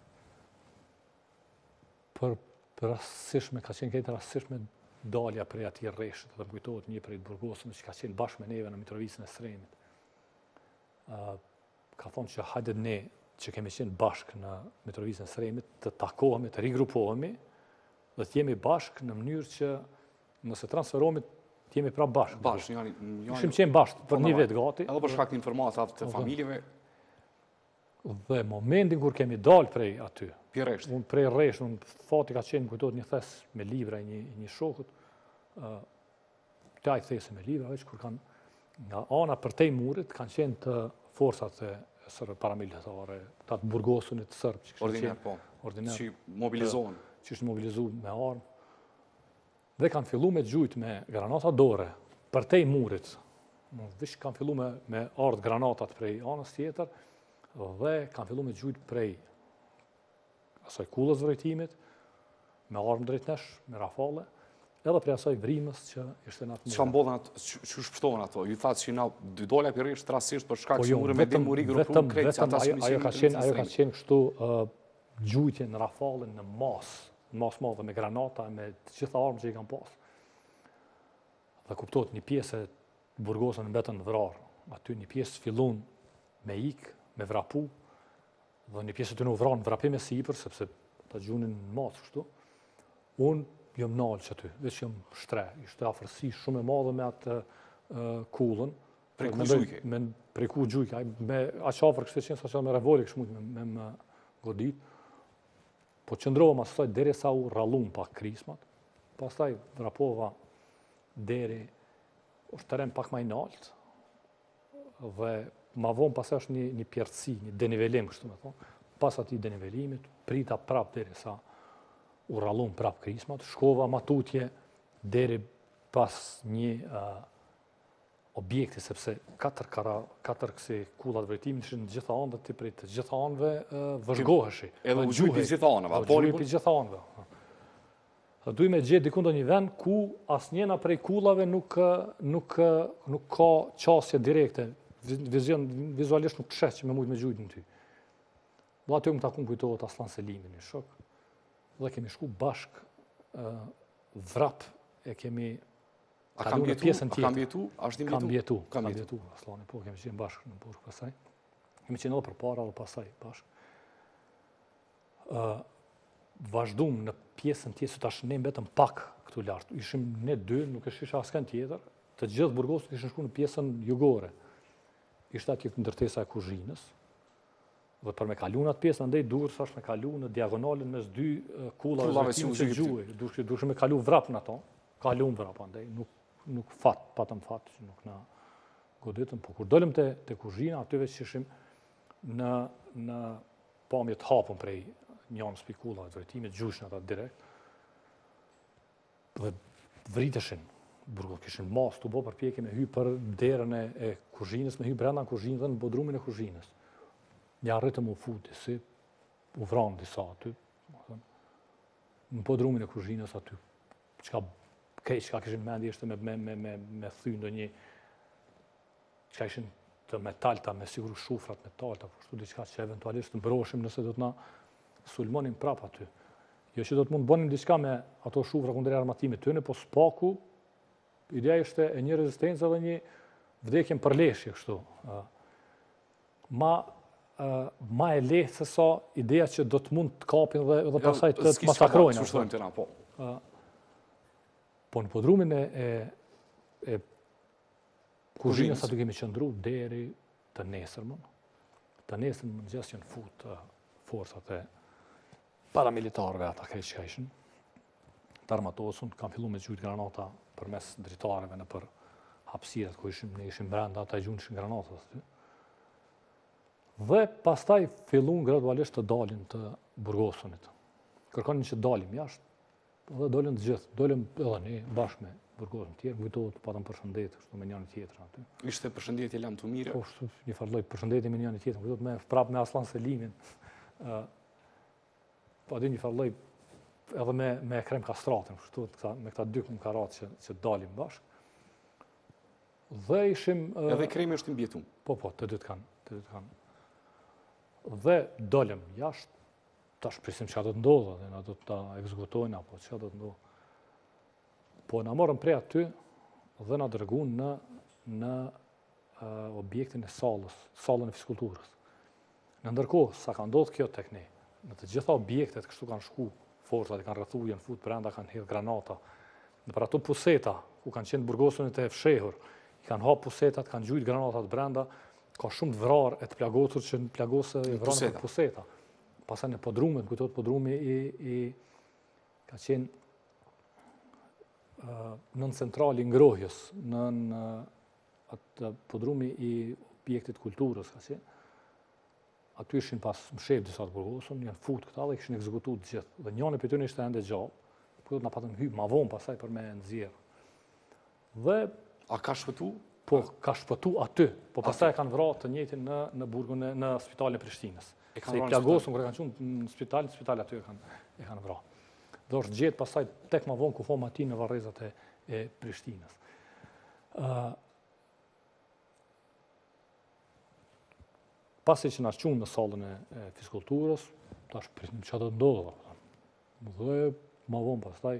[SPEAKER 5] Për rastësishme, ka qenë këtë rastësishme dalja prej atij rreshtit, dhe më kujtohet një prej burgosëve që ka qenë bashkë me neve në Mitrovicën e Sremit. Ka thonë që hajde ne që kemi qenë bashkë në Mitrovicën e Sremit të takohemi, të rigrupohemi dhe të jemi bashkë në mënyrë që nëse transferohemi të jemi pra bashkë.
[SPEAKER 4] Bashkë,
[SPEAKER 5] ishim qenë bashkë për një vetë gati.
[SPEAKER 4] Edhe për shkak të informatat të familjeve.
[SPEAKER 5] Dhe momentin kur kemi dalë prej aty,
[SPEAKER 4] unë
[SPEAKER 5] prej rresht, unë fati ka qenë kujtohet një thes me libra një shokut, taj thesë me libra, veç kur kanë nga ana përtej murit, kanë qenë të forsat e sërë paramilitare, të atë burgosunit sërbë,
[SPEAKER 4] ordiner, që mobilizohen.
[SPEAKER 5] Që ishtë mobilizuar me armë. Dhe kanë fillu me gjujt me granata dore, përtej murit. Vish kanë fillu me ardhë granatat prej anës tjetër, dhe kanë fillu me gjujt prej asaj kullës vrojtimit, me armë drejt nesh, me rafale, edhe prej asaj vrimës që ishte në atë mure.
[SPEAKER 4] Që mbodhen që shpështohen ato? Ju thatë që na dy dola për rrështë trasisht për shkak që mure me dhe muri grupu krejtë që ata që
[SPEAKER 5] ajo ka qenë kështu gjujtje në rafale në mas madhe me granata, me të gjitha armë që i kanë pas. Dhe kuptohet një pjesë e burgosën mbetën vrarë, aty një pjesë fillun me ikë, me vrapu, dhe një pjesë të në vranë vrapime si sipër, sepse të gjunin në masë kështu. Unë jëmë nalë që aty, veç jëmë shtre, ishte afërsi shumë e madhe me atë kullën.
[SPEAKER 4] Prej ku gjujke?
[SPEAKER 5] Prej ku gjujke, me aqafër kështë qenë, sa që me revoli kështë mund me më godit. Po qëndrohëm asaj deri sa u rallum pak krismat, pastaj vrapova deri, është teren pak ma i nalt, dhe ma vonë pas është një pjertësi, një denivelim, kështu me thonë. Pas ati denivelimit, prita prap deri sa u rallum prap krismat, shkova matutje deri pas një objekti, sepse 4 kësi kullat vrejtimit ishin në gjitha anëve, të prej të gjitha anëve vëzhgoheshi.
[SPEAKER 4] Edhe u gjujt për gjitha anëve?
[SPEAKER 5] U gjujt për gjitha anëve. Dhe duj me gjithë dikun do një vend ku asnjëna prej kullave nuk ka qasje direkte, vizualisht nuk shes që me mujtë me gjujtë në ty. Dhe aty më takun kujtohet Aslan Selimi, një shok. Dhe kemi shku bashk vrap e kemi kalu në pjesën tjetër.
[SPEAKER 4] A kam bjetu?
[SPEAKER 5] Kam bjetu, Aslani, po kemi qenë bashk në burg pasaj. Kemi qenë edhe për para dhe pasaj bashk. Vazhdum në pjesën tjetër, tash ne mbetëm pak këtu lartë. Ishim ne dy, nuk isha asken tjetër. Të gjithë burgosët ishin shku në pjesën jugore. Ishte atje ndërtesa e kuzhinës, dhe për me kalu në atë pjesë, ndaj duhet sa është me kalu në diagonalin mes dy kullave që gjuhej. Duhet me kalu vrap në ato, kalu vrap, andaj, nuk fat, patëm fat, që nuk na goditëm, po kur dolëm të kuzhina, aty veç ishim në pamjet hapën prej njënë spikulla, vërtimit, gjushin ata direkt, dhe vriteshin, burgo, kishin mas të bo përpjekje me hy për derën e kuzhinës, me hy brenda në kuzhinës dhe në bodrumin e kuzhinës. Ja rritëm u futi, si u vranë disa aty, në bodrumin e kuzhinës aty, qka kishin mendi ishte me thy ndo një, qka ishin të metalta, me siguru shufrat metalta, po shtu diçka që eventualisht të mbroshim nëse do të na sulmonim prap aty. Jo që do të mund bënim diçka me ato shufra kundër armatimit tëne, po spaku, ideja ishte e një rezistencë dhe një vdekjen për leshje kështu. Ma e lehtë se sa ideja që do të mund të kapin dhe pasaj të masakrojnë. Po në podrumin e kuzhinës aty kemi qëndru deri të nesërmën. Të nesërmën në gjesë që në fut forcat e paramilitarëve ata krejt që ka ishin. Të armatosën, kam fillu me gjujt granata për mes dritareve në për hapsiret, ku ne ishim brenda, ata i gjujnë granatat aty. Dhe pastaj fillun gradualisht të dalin të Burgosonit. Kërkonin që dalim jashtë, dhe dolin të gjithë. Dolim edhe ne bashkë me Burgoson tjerë, kujtohet patëm përshëndet, kështu me njëri tjetër aty.
[SPEAKER 4] Ishte përshëndetje lam të mire?
[SPEAKER 5] Po, një farloj përshëndetje me njëri tjetër, kujtohet prapë me Aslan Selimin. Po aty një farloj edhe me Krem Kastratin, kështu me këta dy kumkarat që dalim bashkë. Dhe ishim...
[SPEAKER 4] Edhe Kremi është imbjetum?
[SPEAKER 5] Po, të dy të kanë. Dhe dolem jashtë, tash prisim që do të ndodhë, dhe na do të ekzekutojnë, apo që do të ndodhë. Po na morën prej aty dhe na dërguan në objektin e sallën e fizikulturës. Në ndërkohë, sa ka ndodhë kjo tek ne, në të gjitha objektet kështu kanë shku, forcat e kanë rrethu, janë fut brenda, kanë hedhë granata. Në për ato puseta, ku kanë qenë Burgosonit e fshehur, i kanë hapë pusetat, kanë gjujt granatat brenda, ka shumë të vrarë e të plagosur që në plagosë e vranë për puseta. Pasaj në podrumet, kujtot podrumi ka qenë nën centrali ngrohjes, nën atë podrumi i objektit kulturës, ka qenë. Aty ishin pas mshef disa të Burgoson, janë fut këta dhe kishin ekzekutu të gjithë. Dhe njënë për tyne ishte ende gjallë, kujtot na patëm hypë ma vonë pasaj për me nëzirë. Dhe...
[SPEAKER 4] A ka shpëtu?
[SPEAKER 5] Po, ka shpëtu aty, po pasaj kanë vratë të njëjtin në burgun, në spitalin e Prishtinës. Se i plagosën, kërë kanë qunë në spital aty e kanë vratë. Dhe është gjetë pasaj tek ma vonë ku foma ati në varrezat e Prishtinës. Pasi që në qunë në sallën e fizikulturës, tash prisim që do të ndodhë. Dhe ma vonë pasaj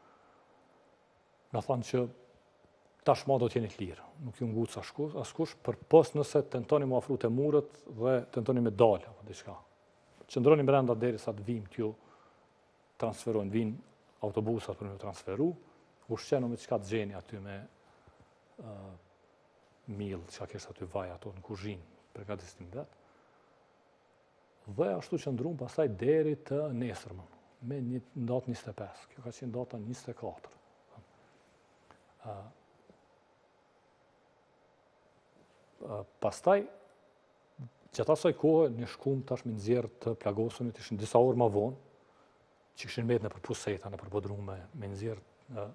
[SPEAKER 5] në thanë që tash ma do t'jeni të lirë. Nuk ju ngutë askush, për pos nëse tentoni mu afru të murët dhe tentoni me dalë, apo diçka. Qëndroni brenda deri sa të vim t'ju transferojnë, vinë autobusat për me transferu, ushqenu me qka të gjeni aty me milë, qka kështë aty vaj ato në kuzhinë, përgatistim vetë. Dhe ashtu qëndrum pasaj deri të nesërmën, me një datë 25, kjo ka qenë data 24. Pastaj, gjatë asaj kohë, një shkum tash me nxjerrë të Plagosonit, ishin disa orë ma vonë, që kishin mbet në për puseta, në për podrume, me nxjerrë.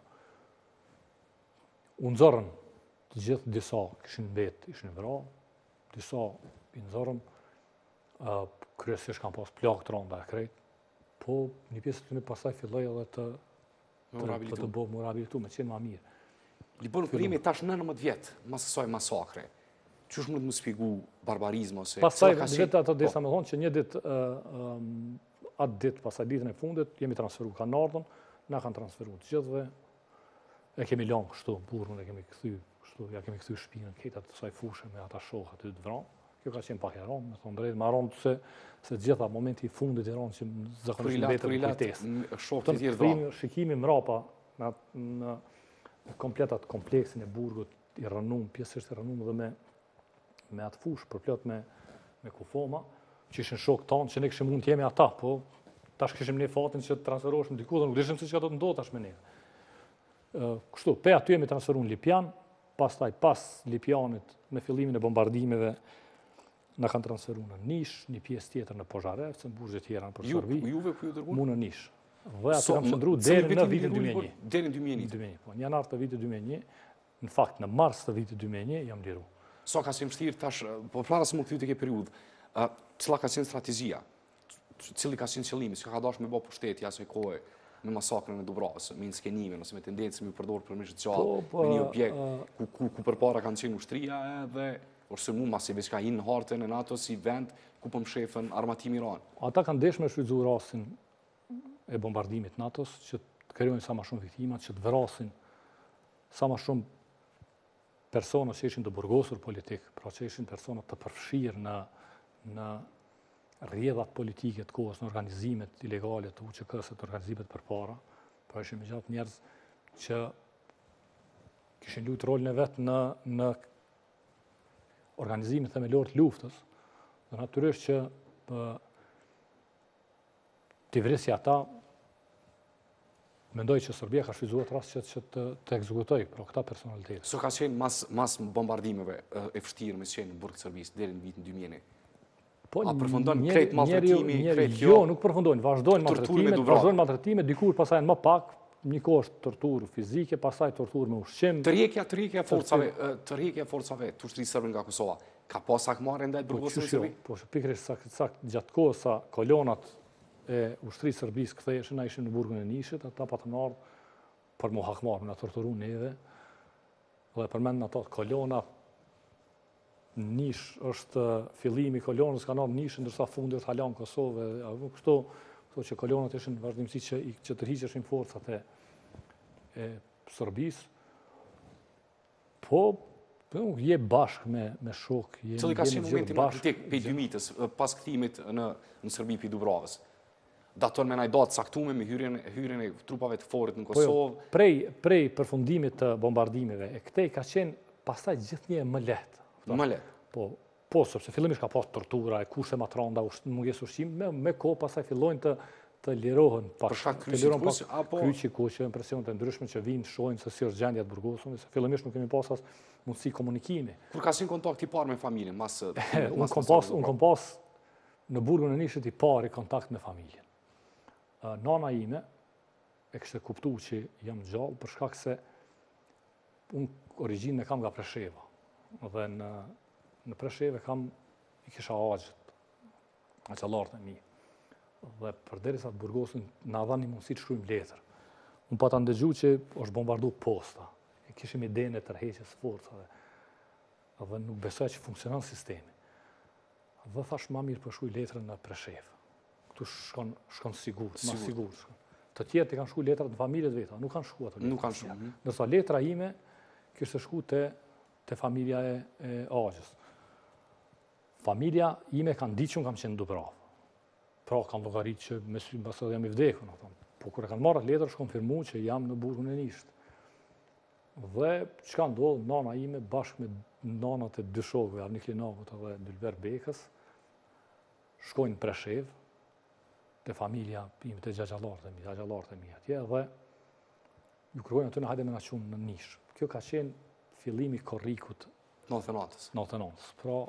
[SPEAKER 5] U nxorën të gjithë disa, kishin mbet, ishin vra, disa i nxorën, kryesisht kanë pas plak të randa e krejt, po një pjesë të një pasaj filloj edhe të bëhë morabilitu, me qenë ma mirë.
[SPEAKER 4] Libon Kurimi tash 19 vjetë, mas kësaj masakre. Qësh mund të më spigu barbarizmë ose...
[SPEAKER 5] Pasaj, vetë ato desa me thonë që një ditë, atë ditë, pasaj ditën e fundit, jemi transferu kanë ardhën, na kanë transferu të gjithë dhe e kemi lanë kështu, burën e kemi këthy, kështu, ja kemi këthy shpinën, këtë atë saj fushë me ata shohë aty të vranë. Kjo ka qenë pak e ronë, me thonë drejtë, ma ronë se gjitha momenti i fundit i ronë që zakonisht mbetër në kujtesë. Shikimi mrapa në kompletat kompleksin e burgut i rënum, pjesërisht i rënum dhe me atë fush, përplot me kufoma, që ishin shok tanë që ne këshim mund t'jemi ata, po tash këshim ne fatin që transferoheshmë diku dhe nuk dishim se që ka do të ndodhë tash me ne. Kështu, pe aty jemi transferu në Lipjan, pas Lipjanit, me fillimin e bombardimeve, na kanë transferu në Nish, një pjesë tjetër në Pozharevc, në burgje tjera në Shërbi.
[SPEAKER 4] Juve ku ju dërguan?
[SPEAKER 5] Mu në Nish. Dhe atë kam qëndru deri në vitin 2001.
[SPEAKER 4] Deri në 2001.
[SPEAKER 5] Po, në janar të vitit 2001, në fakt në mars të vitit 2001 jam liru.
[SPEAKER 4] Sa ka qenë vështirë tash, po flara se më kthy te ke periudhë. Cila ka qenë strategjia? Cili ka qenë qëllimi? Si ka dashur me bë pushteti asaj kohe me masakrën e Dubravës, me inskenimin ose me tendencën me përdor përmirësit gjallë, me një objekt ku përpara kanë qenë ushtria edhe ose mu masi veç ka hinë në hartën e NATO si vend ku po mshefën armatimi Iran.
[SPEAKER 5] Ata kanë desh me shfrytzu rastin e bombardimit NATO-s që të krijojnë sa më shumë viktimat, që të vrasin sa më shumë persona që ishin të burgosur politik, pra që ishin persona të përfshirë në rrjedhat politike të kohës, në organizimet ilegale të UÇK-së, të organizimet përpara, pra ishin me gjatë njerëz që kishin luajtur rolin e vet në organizimin themelor të luftës, dhe natyrisht që t'i vrisja ata, mendoj që Serbia ka shfrytzuar rast që të ekzekutoj pra këta personalitete.
[SPEAKER 4] So ka qenë mas bombardimeve e vështirë me qenë në burg të Serbisë deri në vitin 2001.
[SPEAKER 5] Po,
[SPEAKER 4] a përfundon krejt maltretimi, krejt
[SPEAKER 5] jo, nuk përfundojnë, vazhdojnë maltretimet, dikur pasaj më pak, një kohë është torturë fizike, pasaj torturë me ushqim.
[SPEAKER 4] Tërheqja forcave të ushtrisë serbe nga Kosova, ka pas sakmarrje ndaj burgosëve të Serbisë?
[SPEAKER 5] Po, pikërisht sakt gjatë kohës sa kolonat e ushtrisë Serbisë ktheheshin, na ishin në burgun e Nishit, ata patën ardhur për mu hakmarrë, na torturu neve, dhe përmend ato kolona. Nish është fillimi i kolonës, kanë ardhur Nish, ndërsa fundi është hala në Kosovë, kështu që kolonat ishin vazhdimsi që tërhiqeshin forcat e Serbisë. Po, je bashkë me shok.
[SPEAKER 4] Cili ka qenë momenti më kritik pe dymitës pas kthimit në Serbi pi Dubravës? Daton me ndaj datë saktuar me hyrjen e trupave të fortë në Kosovë.
[SPEAKER 5] Prej përfundimit të bombardimeve, e këtej ka qenë pastaj gjithnjë më lehtë.
[SPEAKER 4] Më lehtë.
[SPEAKER 5] Po, sepse fillimisht ka pas tortura, e kushte më të rënda, mungesë ushqimi, me kohë pastaj fillojnë të lirohen
[SPEAKER 4] për shkak
[SPEAKER 5] kryqi kuq, impresionet e ndryshme që vinë, shohin se si është gjendja të burgosur, se fillimisht nuk kemi pas as mundësi komunikimi.
[SPEAKER 4] Kur ka qenë kontakti i parë me familjen mas
[SPEAKER 5] unë kam pas në burgun e Nishit i pari kontakt me familjen. Nana ime e kishte kuptuar që jam gjallë për shkak se unë origjinën e kam nga Presheva. Dhe në Presheve i kisha agjet, aqallarët e mi. Dhe përderisa të burgosin, na dhanë një mundësi të shkruajmë letër. Unë pa ta ndëgju që është bombardu posta. E kishim idenë e tërheqjes forcave. Dhe nuk besoj që funksionon sistemi. Dhe thash ma mirë për shkruaj letrën në Preshev. Këtu shkon sigur, ma sigur. Të tjerë të kanë shkruaj letrat në familjet veta, nuk kanë shkruar ato.
[SPEAKER 4] Nuk kanë shkruar.
[SPEAKER 5] Ndërsa letra ime kishte shkruar te familja e Agjës. Familja ime kanë ditë që unë kam qenë në Dubravë. Pra kanë llogaritë që me sy mbasë jam i vdekur. Po kur e kanë marrë letër, është konfirmuar që jam në burgun e Nishit. Dhe çka ndodh, nana ime bashkë me nanat e dy shokëve, Arnik Linavut dhe Dylber Bekës, shkojnë në Preshev, te familja ime, te xhaxhallarët e mi atje, dhe ju kërkojnë aty në hajde me na çunë në Nish. Kjo ka qenë fillimi korrikut 99. Pra,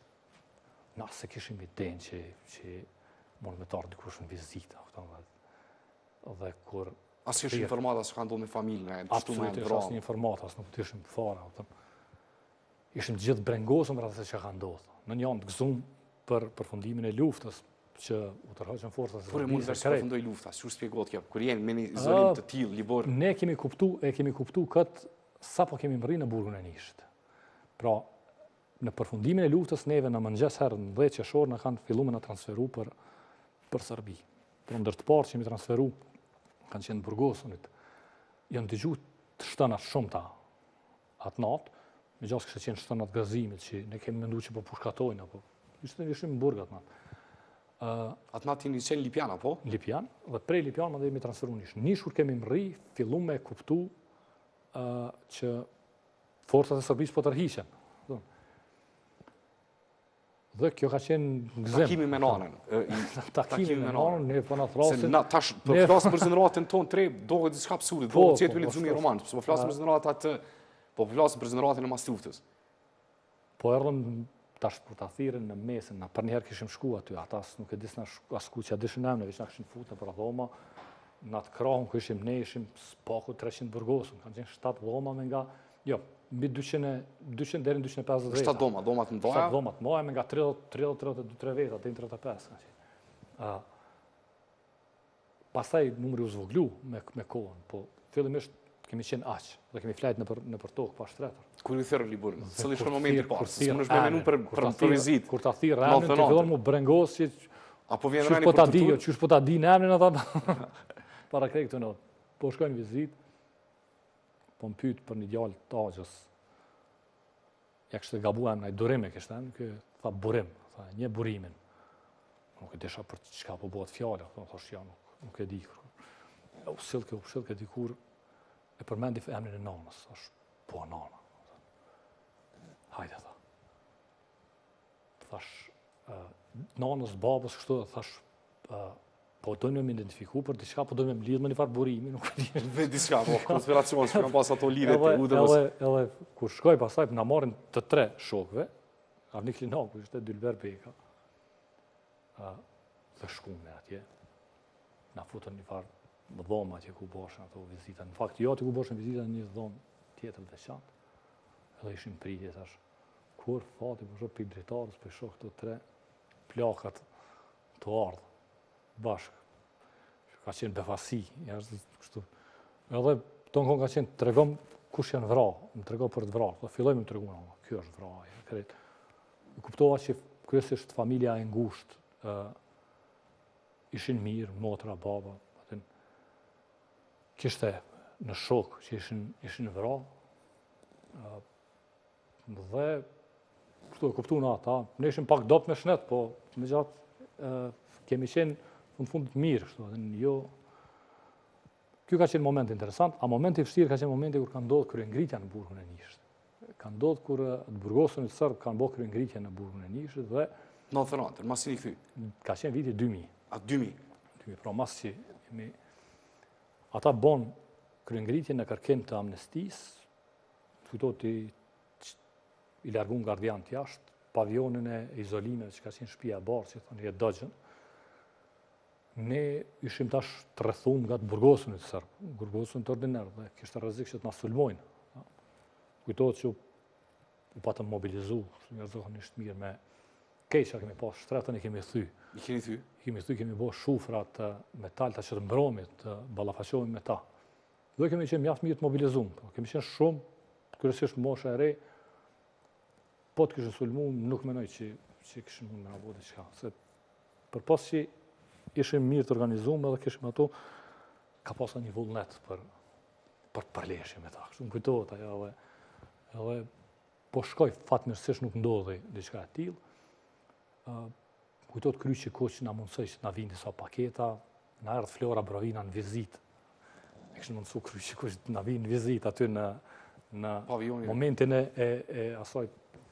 [SPEAKER 5] na se kishim idenë që mund me tarë dikush në vizita. Dhe kur...
[SPEAKER 4] Asë kishim informata se ka ndodhur me familjen?
[SPEAKER 5] Absolutisht, asë një informata, asë nuk të ishim fara. Ishim gjithë brengosëm rreth se që ka ndodhur. Në një anë të gëzum për përfundimin e luftës, që u tërhoqën forcat e
[SPEAKER 4] Serbisë. Kur e mund të përfundoj lufta, si u shpjegohet kjo? Kur jenë me një izolim të tillë, libor...
[SPEAKER 5] Ne kemi kuptu këtë sa po kemi mërri në burgun e Nishit. Pra, në përfundimin e luftës, neve në mëngjes herë në 10 qershor në kanë filluar në transferu për Serbi. Por ndër të parë që jemi transferu, kanë qenë burgosënit, janë dëgjuar të shtënat shumë ta atë natë, me gjas kështë qenë shtënat gazimit, që ne kemi menduar që po pushkatojnë, apo ishim në burg atë natë.
[SPEAKER 4] Atë natë jeni qenë Lipjan, apo?
[SPEAKER 5] Lipjan, dhe prej Lipjan më dhe jemi transferu Nish. Nish kur kemi mërri, filluam me kuptu që forcat e Serbisë po tërhiqen. Dhe kjo ka qenë gëzim.
[SPEAKER 4] Takimi me nanën.
[SPEAKER 5] Takimi me nanën, ne po na thrasin.
[SPEAKER 4] Tash, për flasëm për zënëratën tonë tre, dohet diçka absurde, dohet që jetë lexuar një roman, po flasëm për zënëratat Po flasim për gjeneratin e mas luftës.
[SPEAKER 5] Po erdhëm tash për ta thirrën në mesën, na për njëherë kishim shku aty, ata nuk e disna as ku që dishin emne, veç na kishin futur për dhoma. Në atë krahun ku ishim ne ishim spaku 300 burgosën, kanë qenë 7 dhoma me nga, jo, mbi 200 deri në 250 veta.
[SPEAKER 4] 7 dhoma, dhoma të mëdha.
[SPEAKER 5] 7 dhoma të mëdha me nga 32 veta deri në 35 kanë qenë. Pastaj numri u zvoglu me kohën, po fillimisht kemi qenë aq, dhe kemi flajt në për tokë pa shtretër.
[SPEAKER 4] Kur i thërë liburin, cili është momenti i parë, se s'mundesh me menu për vizit.
[SPEAKER 5] Kur ta thirr emrin, ti fillon mu brengos që
[SPEAKER 4] apo vjen
[SPEAKER 5] rani për tur. Qysh po ta di në emrin ata? Para krejt këtu not. Po shkojnë vizit, po më pyet për një djalë të Agjës. Ja kishte gabuar emrin, ai Durim e kishte emrin, ky tha Burim, tha një burimin. Nuk e disha për çka po bëhet fjala, thosh ja nuk e di. U shillke dikur e përmendi emrin e nanës, thash po nana. Hajde, tha. Thash, nanës, babës, kështu, thash, po dojnë me identifiku për diçka, po dojnë me lidhë me një farë burimi, nuk e di.
[SPEAKER 4] Ve diçka, po, konspiracion, që kanë pas ato lidhe të udhëvës.
[SPEAKER 5] Edhe, kur shkoj pasaj, na marrin të 3 shokve, Avni Klinaku, ishte Dylber Beka, dhe shkume atje, na futën një farë dhoma atje ku boshën ato vizita. Në fakt, jo aty ku boshën vizita një dhomë tjetër veçantë. Edhe ishim pritje, thash, kur fati për shok për dritarës, për shok të 3 plakat të ardhë, bashkë. Ka qenë befasi, kështu. Edhe tonë konë ka qenë, të regom kush janë vra, më të regom për të vra. Filloj me më të regom, kjo është vra. Kuptova që kryesisht familja e ngusht, ishin mirë, motra, baba, kishte në shok që ishin vra, dhe kështu e kuptu në ata, ne ishim pak dop me shnet, po me gjatë kemi qenë në fundit mirë, kështu, dhe jo. Kjo ka qenë moment interesant, a momenti i vështirë ka qenë momenti kur ka ndodhur kryengritja në burgun e Nishit. Ka ndodhur kur të burgosën e Serb kanë bërë kryengritje në burgun e Nishit dhe
[SPEAKER 4] 99, mas i kthy.
[SPEAKER 5] Ka qenë viti 2000.
[SPEAKER 4] A 2000.
[SPEAKER 5] 2000, pra mas që ata bon kryengritje në kërkim të amnestisë, kujtohet i largun gardian të jashtë, pavionin e izolimeve që ka qenë shtëpia e barë, që thonë jetë dëgjën. Ne ishim tash të rrethum nga të burgosën e të Serbë, burgosën të ordinerë, dhe kishte rrezik që të na sulmojnë. Kujtohet që u patëm mobilizu, njerëzohënisht mirë me keqa kemi pas, shtretën i kemi thy.
[SPEAKER 4] I keni thy?
[SPEAKER 5] Kemi bo shufrat metal të që të mbromit, të ballafaqohemi me ta. Dhe kemi qenë mjaft mirë të mobilizum. Kemi qenë shumë, kryesisht mosha e re, po të kishën sulmu, nuk menoj që kishën mund me nabodi qka. Se për pas që ishim mirë të organizumë edhe kishim ato, ka pasa një vullnet për të përleshje me ta. Kështu më kujtohet ajo edhe po shkoj fatmirësisht nuk ndodhi diçka e tillë. Kujtohet kryqi koq na mundsoi që na vinë disa paketa, na erdh Flora Brovina në vizitë. Ne kishim mundsu kryqi koq na vinë në vizitë aty në momentin e asaj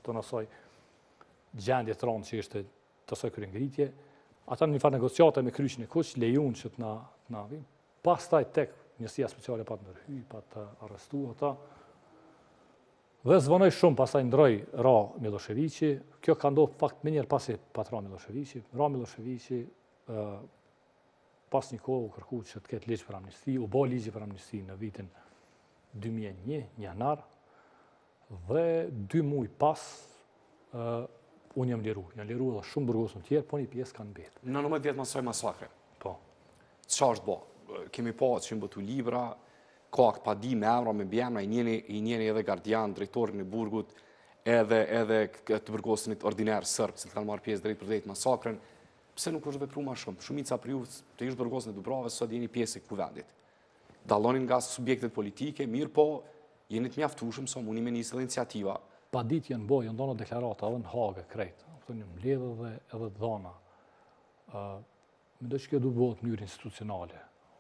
[SPEAKER 5] gjendje të rëndë që ishte të asaj kryengritje. Ata në një farë negociate me kryqin e koq lejun që të na vinë. Pastaj tek njësia speciale pa të ndërhyj, pa të arrestu ata. Dhe zvonoj shumë, pastaj ndroj Ra Miloševiqi. Kjo ka ndodhur fakt më njëherë pasi pat Ra Miloševiqi. Ra Miloševiqi pas një kohë u kërku që të ketë ligj për amnisti, u bë ligji për amnisti në vitin 2001, një janar, dhe 2 muaj pas unë jam liru. Jam liru edhe shumë burgosën tjerë, po një pjesë kanë mbetur.
[SPEAKER 4] Në 19 vjet masoj masakre.
[SPEAKER 5] Po.
[SPEAKER 4] Çfarë është bë? Kemi pa që mbëtu libra, ka pa di me emra, me bjemra, i njeni edhe gardian, drejtorin e burgut, edhe të burgosinit ordiner sërb, që kanë marrë pjesë drejt për drejt masakrën. Pse nuk është vepru ma shumë? Shumica për ju të ishtë burgosin e Dubrave, sot jeni pjesë e kuvendit. Dallonin nga subjektet politike, mirë po, jeni të mjaftueshëm sa mundi me nisë edhe iniciativa.
[SPEAKER 5] Pa ditë janë bojë, janë dhona deklarata edhe në Hagë, krejt. Një mbledhë edhe dhona. Mendoj që kjo du bëhet në mënyrë institucionale.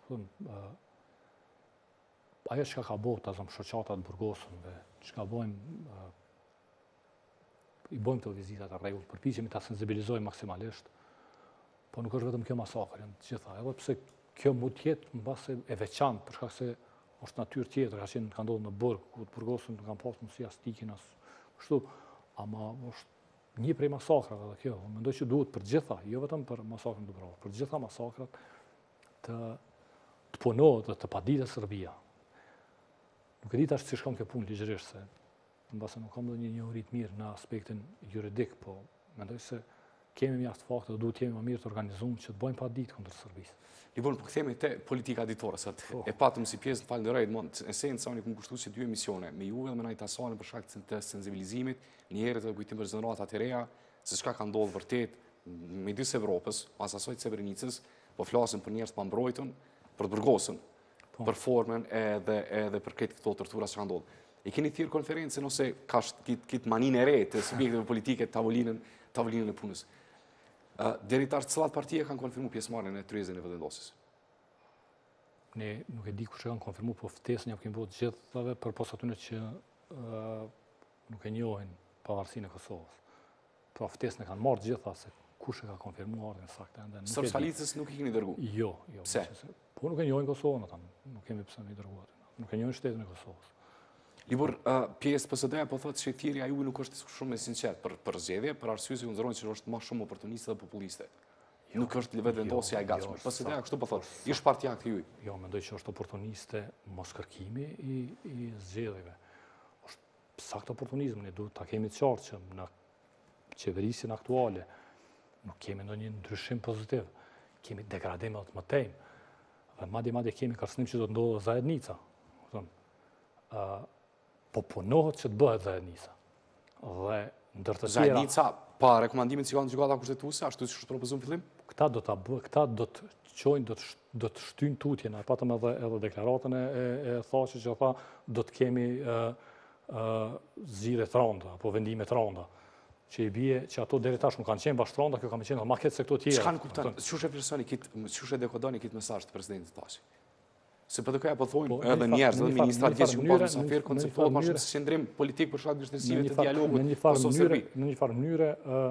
[SPEAKER 5] Ajo që ka bëhet të shoqatat burgosënve, që ka i bojmë të vizitat e rregull, përpiqemi ta sensibilizojmë maksimalisht, po nuk është vetëm kjo masakër, janë të gjitha. Edhe pse kjo mund të jetë mbase e veçantë, për shkak se është natyrë tjetër, ka ndodhur në burg, ku të burgosën kanë pasur mundësi as tikin as kështu, ama është një prej masakrave edhe kjo. Mendoj që duhet për gjitha, jo vetëm për masakrën e Dubrovës, për gjitha masakrat të punohet dhe të paditet Serbia. Nuk e di tash si shkon kjo punë ligjërisht, se mbase nuk kam ndonjë njohuri të mirë në aspektin juridik, po mendoj se kemi mjaft fakte dhe duhet jemi më mirë të organizuar që të bëjmë paditë kundër Serbisë.
[SPEAKER 4] Livon, po kthehemi te politika ditore, sa e patëm si pjesë, falenderoj, në esencë unë kam kushtuar si 2 emisione me ju edhe me Najta Salën për shkak të sensibilizimit, një herë të kujtim për zënrata të reja, se çka ka ndodhur vërtet midis Evropës, pas asaj Srebrenicës, po flasim për njerëz pa mbrojtën, për të burgosën, për formën edhe për këtë këto tortura që kanë ndodhur. E keni thirrë konferencën ose ka kit maninë e re të subjekteve politike tavolinën e punës. Deri tash cilat partia kanë konfirmuar pjesëmarrjen e tryezën e vendosjes?
[SPEAKER 5] Ne nuk e di kush e kanë konfirmuar, po ftesën ja kemi bërë gjithave përpos atyre që nuk e njohin pavarësinë e Kosovës. Pra ftesën e kanë marrë gjitha se kush e ka konfirmuar ardhmën saktë ende.
[SPEAKER 4] Sërbësalicës nuk i keni dërguar?
[SPEAKER 5] Jo.
[SPEAKER 4] Pse?
[SPEAKER 5] Po nuk e njohin Kosovën ata, nuk kemi pse më dërguar. Nuk e njohin shtetin e Kosovës.
[SPEAKER 4] Libor, pjesë PSD-ja po thotë se thirrja juaj nuk është shumë e sinqert për zgjedhje, për arsye se konsiderojnë se është më shumë oportuniste dhe populiste. Nuk është vendosja e gatshme. PSD-ja kështu po thotë. Ish partia këtë juaj.
[SPEAKER 5] Jo, mendoj që është oportuniste mos kërkimi i zgjedhjeve. Është sakt oportunizëm, ne duhet ta kemi të qartë që në qeverisjen aktuale nuk kemi ndonjë ndryshim pozitiv. Kemi degradim të mëtejm. Dhe madje kemi kërcënim që do të ndodhë zajednica. Po punohet që të bëhet zajednica. Dhe ndër të tjera...
[SPEAKER 4] Zajednica, pa rekomandimin që ka në gjykata kushtetuese, ashtu si është propozuar në fillim?
[SPEAKER 5] Këta do të qojnë, do të shtyjnë tutjen, e patëm edhe deklaratën e thashë që tha do të kemi zgjidhje të rënda, apo vendime të rënda, që i bie që ato deri tash nuk kanë qenë bashkë të rënda, kjo ka më qenë ma keq se këto tjera.
[SPEAKER 4] Çka kupton? Çush e vlerësoni çush e dekodoni këtë mesazh të presidentit Taci? Se PDK-ja po thonë edhe njerëz, edhe ministrat vjeç që pasën safir konceptuar më shumë si qendrim politik për shkak të vështirësive të dialogut Kosovë-Serbi.
[SPEAKER 5] Në një farë mënyre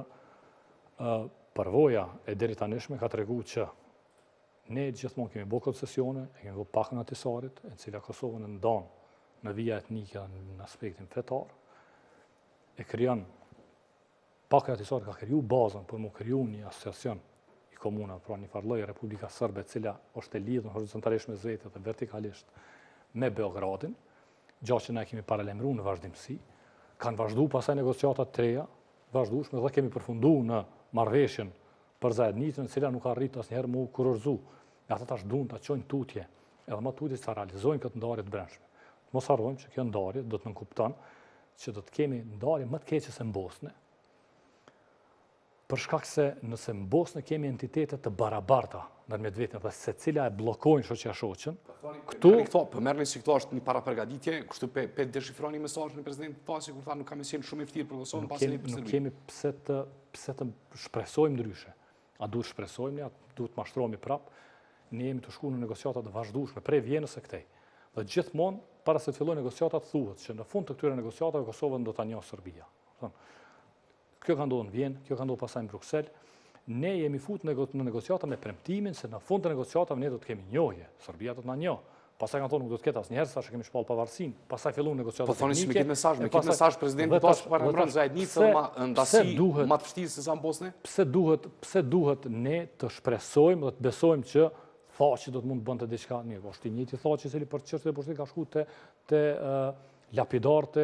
[SPEAKER 5] përvoja e deri tanishme ka treguar që ne gjithmonë kemi bërë koncesione, e kemi bërë pakën atisarit, e cila Kosovën e ndan në vija etnike në aspektin fetar, e krijon pakën atisarit ka kriju bazën për më kriju një asociacion komuna, pra një farloj Republika Sërbe, cila është e lidhur horizontalisht me vetë dhe vertikalisht me Beogradin, gjatë që ne kemi paralemruar në vazhdimsi, kanë vazhduar pasaj negociatat të reja, vazhdueshme dhe kemi përfunduar në marrëveshjen për zajednicën, e cila nuk ka arritur asnjëherë më u kurorzu. Ata tash duan ta çojnë tutje, edhe më tutje sa realizojnë këtë ndarje të brendshme. Mos harrojmë që kjo ndarje do të nënkupton që do të kemi ndarje më të keqe se në Bosnë, për shkak se nëse në Bosnë kemi entitete të barabarta ndërmjet vetëve dhe secila e bllokojnë shoqja shoqën.
[SPEAKER 4] Këtu po merrni se këto është një parapërgatitje, kështu pe deshifroni mesazhin e presidentit Taci kur tha nuk kam qenë shumë i vërtetë për Kosovën pas elipsit.
[SPEAKER 5] Nuk kemi pse të shpresojmë ndryshe. A duhet shpresojmë ne, a duhet mashtrohemi prap? Ne jemi të shkuar në negociata të vazhdueshme prej Vjenës së këtej. Dhe gjithmonë para se të fillojnë negociatat thuhet që në fund të këtyre negociatave Kosovën do ta njohë Serbia. Kjo ka ndodhur në Vjenë, kjo ka ndodhur pasaj në Bruksel. Ne jemi futur në negociata me premtimin se në fund të negociatave ne do të kemi njohje. Serbia do të na njohë. Pastaj kanë thonë nuk do të ketë asnjëherë, sa kemi shpall pavarësinë. Pastaj filluan negociatat teknike.
[SPEAKER 4] Po thoni me këtë mesazh presidenti Taci paralajmëron zajednicën më ndasi më të vështirë se sa në Bosnë?
[SPEAKER 5] Pse duhet ne të shpresojmë dhe të besojmë që Thaçi do të mund të bënte diçka mirë. Është i njëjti Thaçi i cili për çështje e pushtit ka shkuar te lapidarët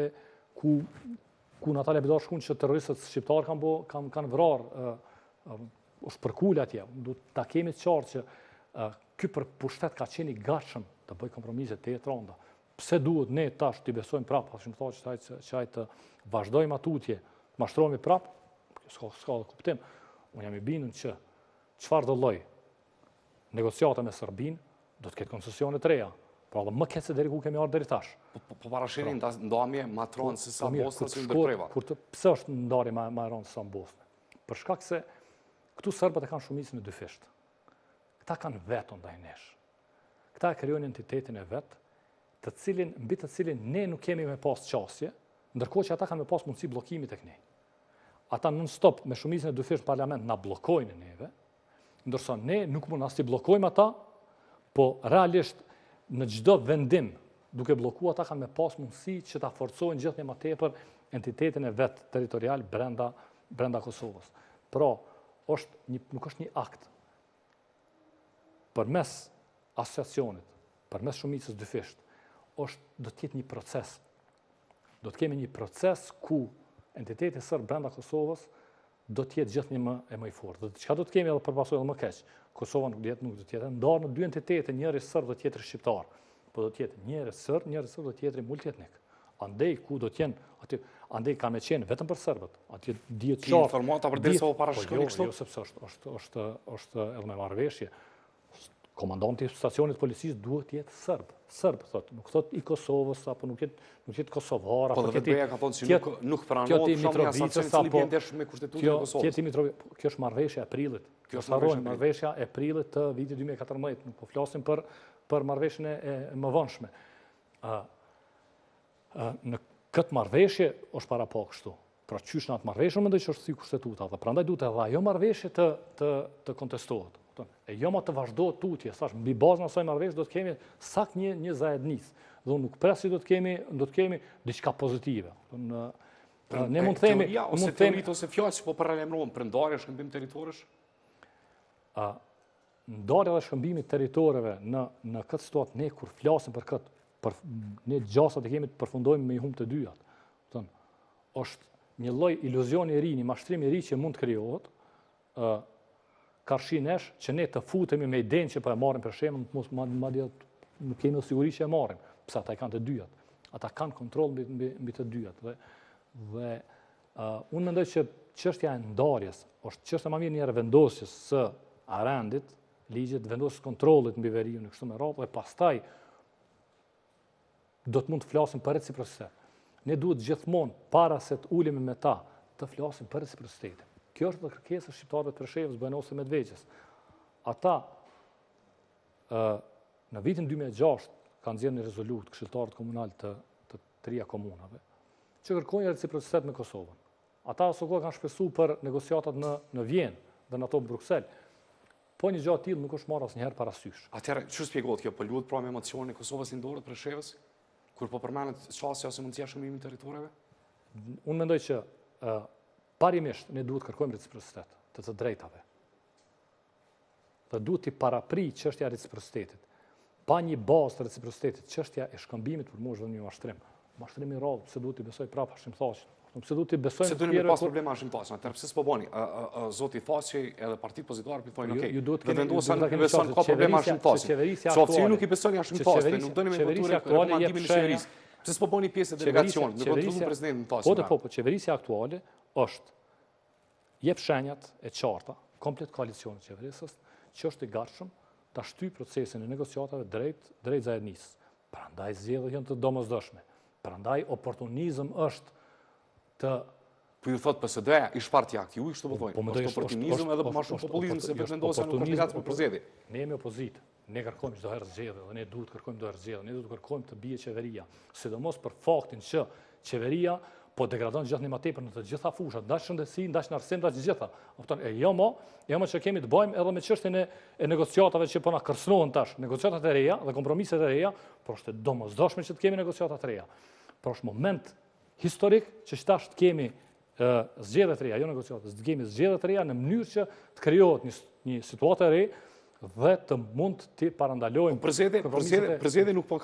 [SPEAKER 5] ku Natalia Bidar shkun që terroristët shqiptar kanë vrarë, është përkull atje. Du ta kemi të qartë që ky për pushtet ka qenë i gatshëm të bëj kompromise të rënda. Pse duhet ne tash t'i besojmë prapë, pashim thashë që ai të vazhdojmë atutje, mashtrohemi prapë, s'ka kuptim. Unë jam i bindur që çfarë do lloj negociata me Serbinë do të ketë koncesione të reja. Pra dhe më keq se deri ku kemi ardhur deri tash.
[SPEAKER 4] Po parashërin ndamje ma të rëndë se sa Bosna si ndërpreva.
[SPEAKER 5] Pse është ndarje ma e rëndë se sa Bosna? Për shkak se këtu serbët e kanë shumicën e dyfisht. Këta kanë veto ndaj nesh. Këta e krijojnë entitetin e vet, mbi të cilin ne nuk kemi me pas qasje, ndërkohë që ata kanë me pas mundësi bllokimi tek ne. Ata non-stop me shumicën e dyfisht në parlament na bllokojnë neve, ndërsa ne nuk mund as t'i bllokojmë ata, po realisht në çdo vendim, duke bllokuar ata kanë me pas mundësi që ta forcojnë gjithnjë më tepër entitetin e vet territorial brenda Kosovës. Pra, nuk është një akt përmes asociacionit, përmes shumicës dyfisht, do të jetë një proces. Do të kemi një proces ku entiteti sërb brenda Kosovës do të jetë gjithnjë më i fortë. Çka do të kemi edhe përpasoj edhe më keq. Kosova nuk do të jetë ndarë në dy entitete, njëri sërb dhe tjetri shqiptar. Po do të jetë njëri sërb dhe tjetri multietnik. Andej ku do të jenë aty, andej kanë qenë vetëm për serbët. Aty dihet qartë.
[SPEAKER 4] Informata për disa u parashikoni kështu?
[SPEAKER 5] Jo, sepse është edhe me marrëveshje. Komandanti i stacionit policisë duhet të jetë serb. Serb, thotë, nuk thotë i Kosovës, apo nuk jetë kosovar,
[SPEAKER 4] apo këtë beja ka thonë që nuk pranohet shumë një asacion i cili bie ndesh me kushtetutën e Kosovës.
[SPEAKER 5] Kjo është marrëveshja e prillit. Kjo është marrëveshja e prillit të vitit 2014, nuk po flasim për marrëveshjen e mëvonshme. Në këtë marrëveshje është para pa kështu. Pra qysh në atë marrëveshje mendoj që është si kushtetuta, dhe prandaj duhet edhe ajo marrëveshje të kontestohet. E jo ma të vazhdohet tutje, thash, mbi bazën e asaj marrëveshje do të kemi sakt një zajednis. Dhe unë nuk pres si do të kemi diçka pozitive. Ne mund të themi...
[SPEAKER 4] Teoria ose teorit ose fjallë që po paralemrohen për ndarje shkëmbim territorësh?
[SPEAKER 5] Ndarja dhe shkëmbimi territoreve në këtë situatë, ne kur flasim për këtë, ne gjasat e kemi të përfundojmë me i humbë të dyjat. Është një lloj iluzioni i ri, një mashtrim i ri që mund të krijohet, karshi nesh që ne të futemi me idenë që po e marrim për shembull, madje nuk kemi siguri që e marrim, pse ata kanë të dyjat. Ata kanë kontroll mbi të dyjat dhe unë mendoj që çështja e ndarjes është çështja më mirë një vendosjes së arendit, ligjit, vendosjes kontrollit mbi veriun e kështu me radhë, dhe pastaj do të mund të flasim për reciprocitet. Ne duhet gjithmonë para se të ulemi me ta të flasim për reciprocitetin. Kjo është dhe kërkesa e shqiptarëve të Preshevës, Bujanosë dhe Medvegjës. Ata në vitin 2006 kanë nxjerrë një rezolut këshilltarët komunal të trija komunave që kërkojnë reciprocitet me Kosovën. Ata aso kohë kanë shpesuar për negociatat në Vjenë dhe në ato në Bruksel. Po një gjatë tillë nuk është marrë asnjëherë parasysh.
[SPEAKER 4] Atëherë, çu shpjegohet kjo? Po luhet pra me emocionin e Kosovës lindore të Preshevës? Kur po përmendet çështja ose mundësia shkëmbimit të territoreve?
[SPEAKER 5] Unë mendoj që parimisht ne duhet kërkojmë reciprocitet të drejtave. Dhe duhet të parapri çështja e reciprocitetit. Pa një bazë të reciprocitetit, çështja e shkëmbimit për mua është një mashtrim. Mashtrimi i rrallë, pse duhet të besoj prapë Hashimthaqin. Pse duhet të besoj
[SPEAKER 4] se duhet të pas probleme Hashimthaqin. Atëherë pse s'po bani? Zoti Thaqi edhe Partitë Pozitare po thonë okay. Dhe vendosën që beson ka probleme Hashimthaqin. Çfarë nuk i besoni Hashimthaqin, nuk doni me votuar rekomandimin e qeverisë. Pse s'po bani pjesë e delegacionit, në kontrollin presidentin Thaqin.
[SPEAKER 5] Po, qeverisja aktuale është jep shenjat e qarta, komplet koalicionit qeverisës, që është i gatshëm ta shtyj procesin e negociatave drejt zajednisë. Prandaj zgjedhjet janë të domosdoshme. Prandaj oportunizëm është të...
[SPEAKER 4] Po ju thot PSD-ja, ish partija akti, ju i kështu po thojnë. Është oportunizëm edhe më shumë populizëm se vetë vendosja në kandidat për përzgjedhje.
[SPEAKER 5] Ne jemi opozitë, ne kërkojmë çdo herë zgjedhje dhe ne duhet kërkojmë çdo herë zgjedhje, ne duhet kërkojmë të bie qeveria, sidomos për faktin që qeveria po degradon gjithë më tepër në të gjitha fushat, ndaj shëndetësi, ndaj arsim, ndaj gjitha. Kupton? Jo më që kemi të bëjmë edhe me çështjen e negociatave që po na kërcënohen tash, negociatat e reja dhe kompromiset e reja, por është domosdoshme që të kemi negociata të reja. Por është moment historik që tash të kemi zgjedhje të reja, jo negociata, të kemi zgjedhje të reja në mënyrë që të krijohet një situatë e re dhe të mund të parandalojmë.
[SPEAKER 4] Përzgjedhje nuk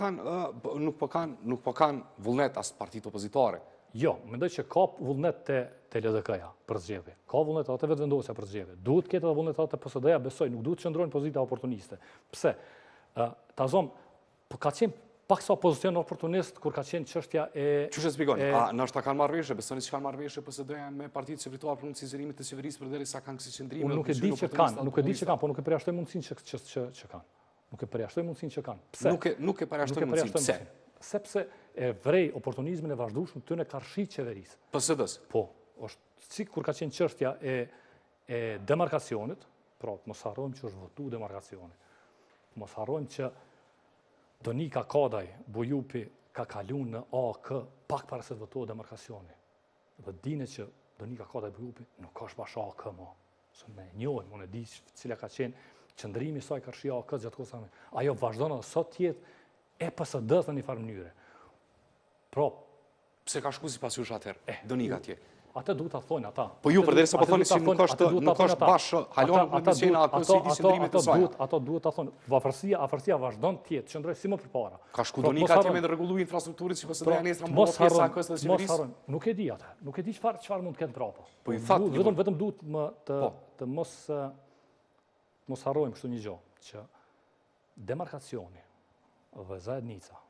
[SPEAKER 4] po kanë vullnet as partitë opozitare.
[SPEAKER 5] Jo, mendoj që ka vullnet te LDK-ja për zgjedhje. Ka vullnet atë vetëvendosja për zgjedhje. Duhet ketë edhe vullnet atë PSD-ja, besoj, nuk duhet të qëndrojnë pozita oportuniste. Pse? Tazom, ka qenë pak sa pozicion oportunist kur ka qenë çështja e...
[SPEAKER 4] Çu shpjegoni? Ndoshta kanë marrë veshje, besoni se kanë marrë veshje PSD-ja me partitë qeveritare për mundësinë të qeverisë përderisa kanë kësi qendrime.
[SPEAKER 5] Unë nuk e di që kanë, po nuk e përjashtoj mundësinë që kanë. Nuk e përjashtoj mundësinë që kanë. Pse?
[SPEAKER 4] Nuk e përjashtoj mundësinë. Pse?
[SPEAKER 5] Sepse e vrej oportunizmin e vazhdueshëm të në karshi qeverisë.
[SPEAKER 4] PSD-s?
[SPEAKER 5] Po, është si kur ka qenë çështja e demarkacionit, pra mos harrojmë që është votu demarkacioni. Mos harrojmë që Donika Kadaj, Bujupi, ka kaluar në AK pak para se të votohet demarkacioni. Dhe dine që Donika Kadaj Bujupi nuk është bash AK më. Se ne njohim, unë e di cila ka qenë qëndrimi i saj karshi AK gjatë kohës. Ajo vazhdon edhe sot jetë e PSD-s në një farë mënyre. Pro,
[SPEAKER 4] pse ka shku si pas jush atëherë? Donika tje.
[SPEAKER 5] Atë duhet ta thonë ata.
[SPEAKER 4] Po ju përderisa po thoni si nuk është bashkë halon në misiona apo si di qëndrimet e saj.
[SPEAKER 5] Ato duhet ta thonë. Afërsia vazhdon të jetë, qëndroj si më përpara.
[SPEAKER 4] Ka shku Donika atje me rregullu infrastrukturën si PSD-ja nesër mos pjesa e kësaj qeverisë.
[SPEAKER 5] Nuk e di atë. Nuk e di çfarë mund të ketë prapa.
[SPEAKER 4] Po i that
[SPEAKER 5] vetëm duhet të mos harrojmë kështu një gjë, që demarkacioni dhe zajednica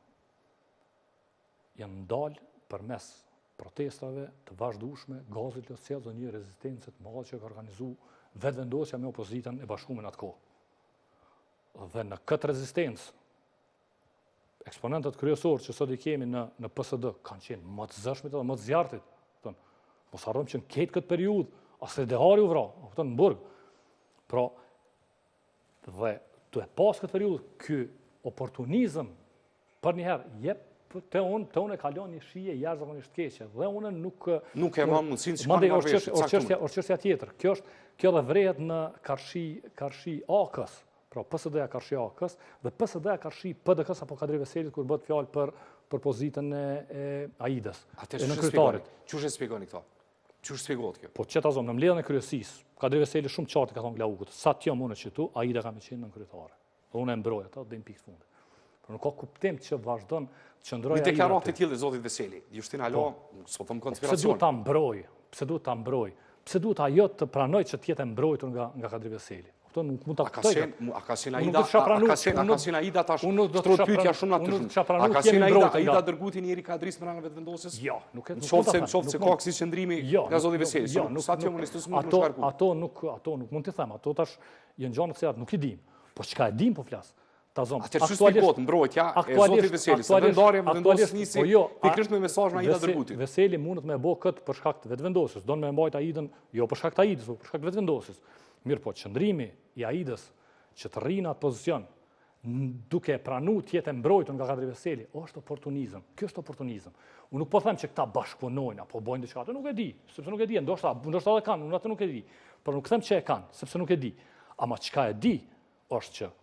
[SPEAKER 5] janë ndalë përmes protestave të vazhdueshme, gazit lësjellë dhe një rezistencë të madhe që ka organizu vetëvendosja me opozitën e bashkuar në atë kohë. Dhe në këtë rezistencë, eksponentët kryesorë që sot i kemi në PSD kanë qenë më të zëshmit dhe më të zjartit. Mos harrojmë që në ketë këtë periudhë, as Dehari u vra, në burg. Pra, dhe të e pas këtë periudhë, ky oportunizëm për njëherë jep të unë e kalon një shije jashtëzakonisht keqe dhe unë nuk
[SPEAKER 4] e mam mundësinë që kanë marrësh
[SPEAKER 5] është çështja tjetër. Kjo dhe vrehet në karshi AK-s, pra PSD-ja karshi AK-s dhe PSD-ja karshi PDK-s apo Kadri Veselit kur bëhet fjalë për pozitën e AID-s.
[SPEAKER 4] Atë çu e shpjegoni këto? Çu shpjegohet kjo?
[SPEAKER 5] Po çeta zonë në mbledhjen e kryesisë, Kadri Veseli shumë qartë ka thonë Glaukut, sa ti unë këtu, AID-a ka më qenë në kryetare. Dhe unë e mbroj atë deri në pikë fundit. Por nuk ka kuptim që vazhdon qëndrojë.
[SPEAKER 4] Një deklaratë të tillë zotit Veseli. Jushtin alo, s'po them konspiracion.
[SPEAKER 5] Pse duhet ta mbroj? Pse duhet ta mbroj? Pse duhet ajo të pranoj që të jetë mbrojtur nga Kadri Veseli? Kupton, nuk mund ta kuptoj.
[SPEAKER 4] A ka qenë Aida tash shtrot pyetja shumë natyrshme. A ka qenë Aida dërguti njëri Kadris më në vetëvendosjes?
[SPEAKER 5] Jo, nuk e di.
[SPEAKER 4] Nëse ka kësi qëndrimi nga zoti Veseli. Sa ti komunistë mund të shkarku.
[SPEAKER 5] Ato nuk mund të them, ato tash janë gjëra të cilat nuk i dim. Po çka e dim po flas.
[SPEAKER 4] Atë që shpjegohet mbrojtja e zotit Veseli, se vendarja më vendosës nisi pikërisht me mesazh nga Aida dërguti.
[SPEAKER 5] Veseli mundet me bë këtë për shkak të vetëvendosjes, don me mbajt Aidën, jo për shkak të Aidës, por për shkak të vetëvendosjes. Mirë po, qëndrimi i Aidës që të rrinë atë pozicion, duke pranuar të jetë mbrojtur nga Kadri Veseli, është oportunizëm. Ky është oportunizëm. Unë nuk po them që këta bashkëpunojnë apo bojnë diçka, atë nuk e di, sepse nuk e di, ndoshta edhe kanë, unë atë nuk e di. Por nuk them që e kanë, sepse nuk e di. Ama çka e di është që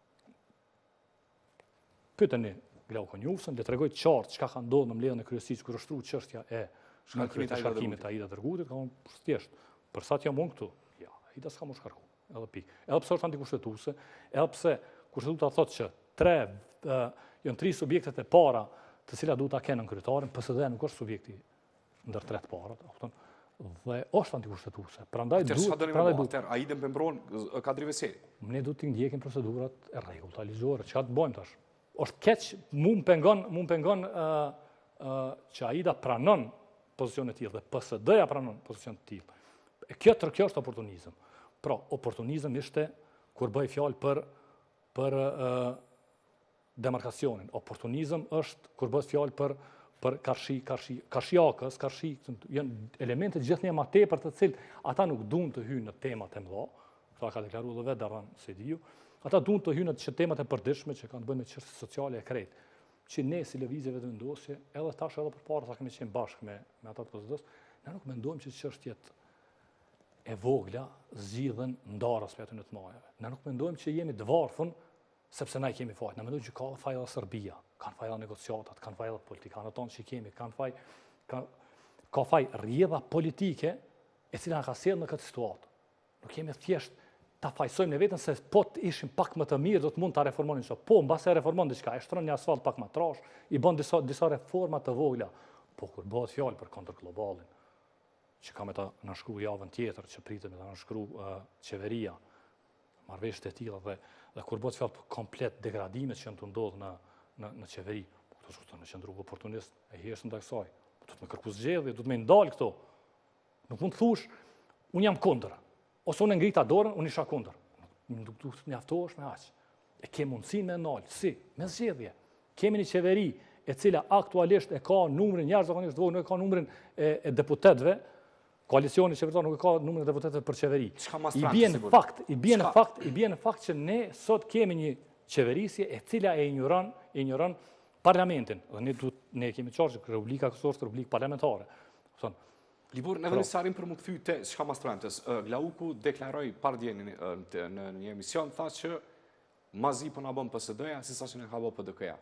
[SPEAKER 5] pyeteni Glaukun Njufsën, le tregoj qartë çka ka ndodhur në mbledhjen e kryesisë kur është shkruar çështja e shkarkimit të Aida Dërgutit, ka thonë thjesht, për sa ti jam unë këtu. Ja, Aida s'ka më shkarku, edhe pikë. Edhe pse është antikushtetuese, edhe pse kushtetuta thotë që janë 3 subjektet e para të cilat duhet ta kenë në kryetarin, PSD-ja nuk është subjekti ndër 3 të parat, kupton? Dhe është antikushtetuese. Prandaj duhet
[SPEAKER 4] Aidën pembron Kadri Veseli.
[SPEAKER 5] Ne duhet të ndjekim procedurat e rregullta ligjore. Çka të bëjmë tash? Është keq, mu më pengon që Aida pranon pozicion e tillë dhe PSD-ja pranon pozicion të tillë. Kjo është oportunizëm. Pra, oportunizëm ishte kur bëj fjalë për demarkacionin. Oportunizëm është kur bëhet fjalë për karshi AK-s, janë elemente gjithnjë më tepër të cilët ata nuk duan të hyjnë në temat e mëdha. Kta ka deklaruar edhe vetë Darran Sediu. Ata duan të hyjnë në temat e përditshme që kanë të bëjnë me çështje sociale e krejt. Që ne si lëvizje vetëvendosje, edhe tash edhe përpara sa kemi qenë bashkë me ata të PSD-s, ne nuk mendojmë që çështjet e vogla zgjidhen ndarës për aty në të majave. Ne nuk mendojmë që jemi të varfën sepse na i kemi fajt. Ne mendojmë që ka faj edhe Serbia, kanë faj edhe negociatat, kanë faj edhe politikanët tonë që i kemi, ka faj rrjedha politike e cila na ka sjellë në këtë situatë. Nuk jemi thjesht ta fajsojmë në vetën se po të ishim pak më të mirë, do të mund ta reformonin çdo. Po, mbas e reformon diçka, e shtron një asfalt pak më trash, i bën disa reforma të vogla. Po kur bëhet fjalë për kontër globalin, që ka me ta nënshkruaj javën tjetër, që pritet me ta nënshkruaj qeveria, marrëveshje të tilla dhe kur bëhet fjalë për komplet degradimet që janë të ndodhur në qeveri, po këto është në qendru oportunist e hjeshtën ndaj kësaj. Po do të më kërku zgjedhje, do të më ndal këto. Nuk mund të thush, unë jam kundër. Ose unë ngrita dorën, unë isha kundër. Nuk duhet të mjaftohesh me aq. E ke mundësinë me ndal. Si? Me zgjedhje. Kemi një qeveri e cila aktualisht e ka numrin jashtëzakonisht vogël, nuk e ka numrin e deputetëve. Koalicioni qeverisor nuk e ka numrin e deputetëve për qeveri. I bie në fakt që ne sot kemi një qeverisje e cila e injoron parlamentin. Dhe ne kemi qartë që Republika Kosovës është republikë parlamentare.
[SPEAKER 4] Libor, edhe nësarim për më këthy të shka mastrantës, Glauku deklaroj pardje në një emision, tha që mazi për nga bëm PSD-ja, si sa që në ka bëm PDK-ja.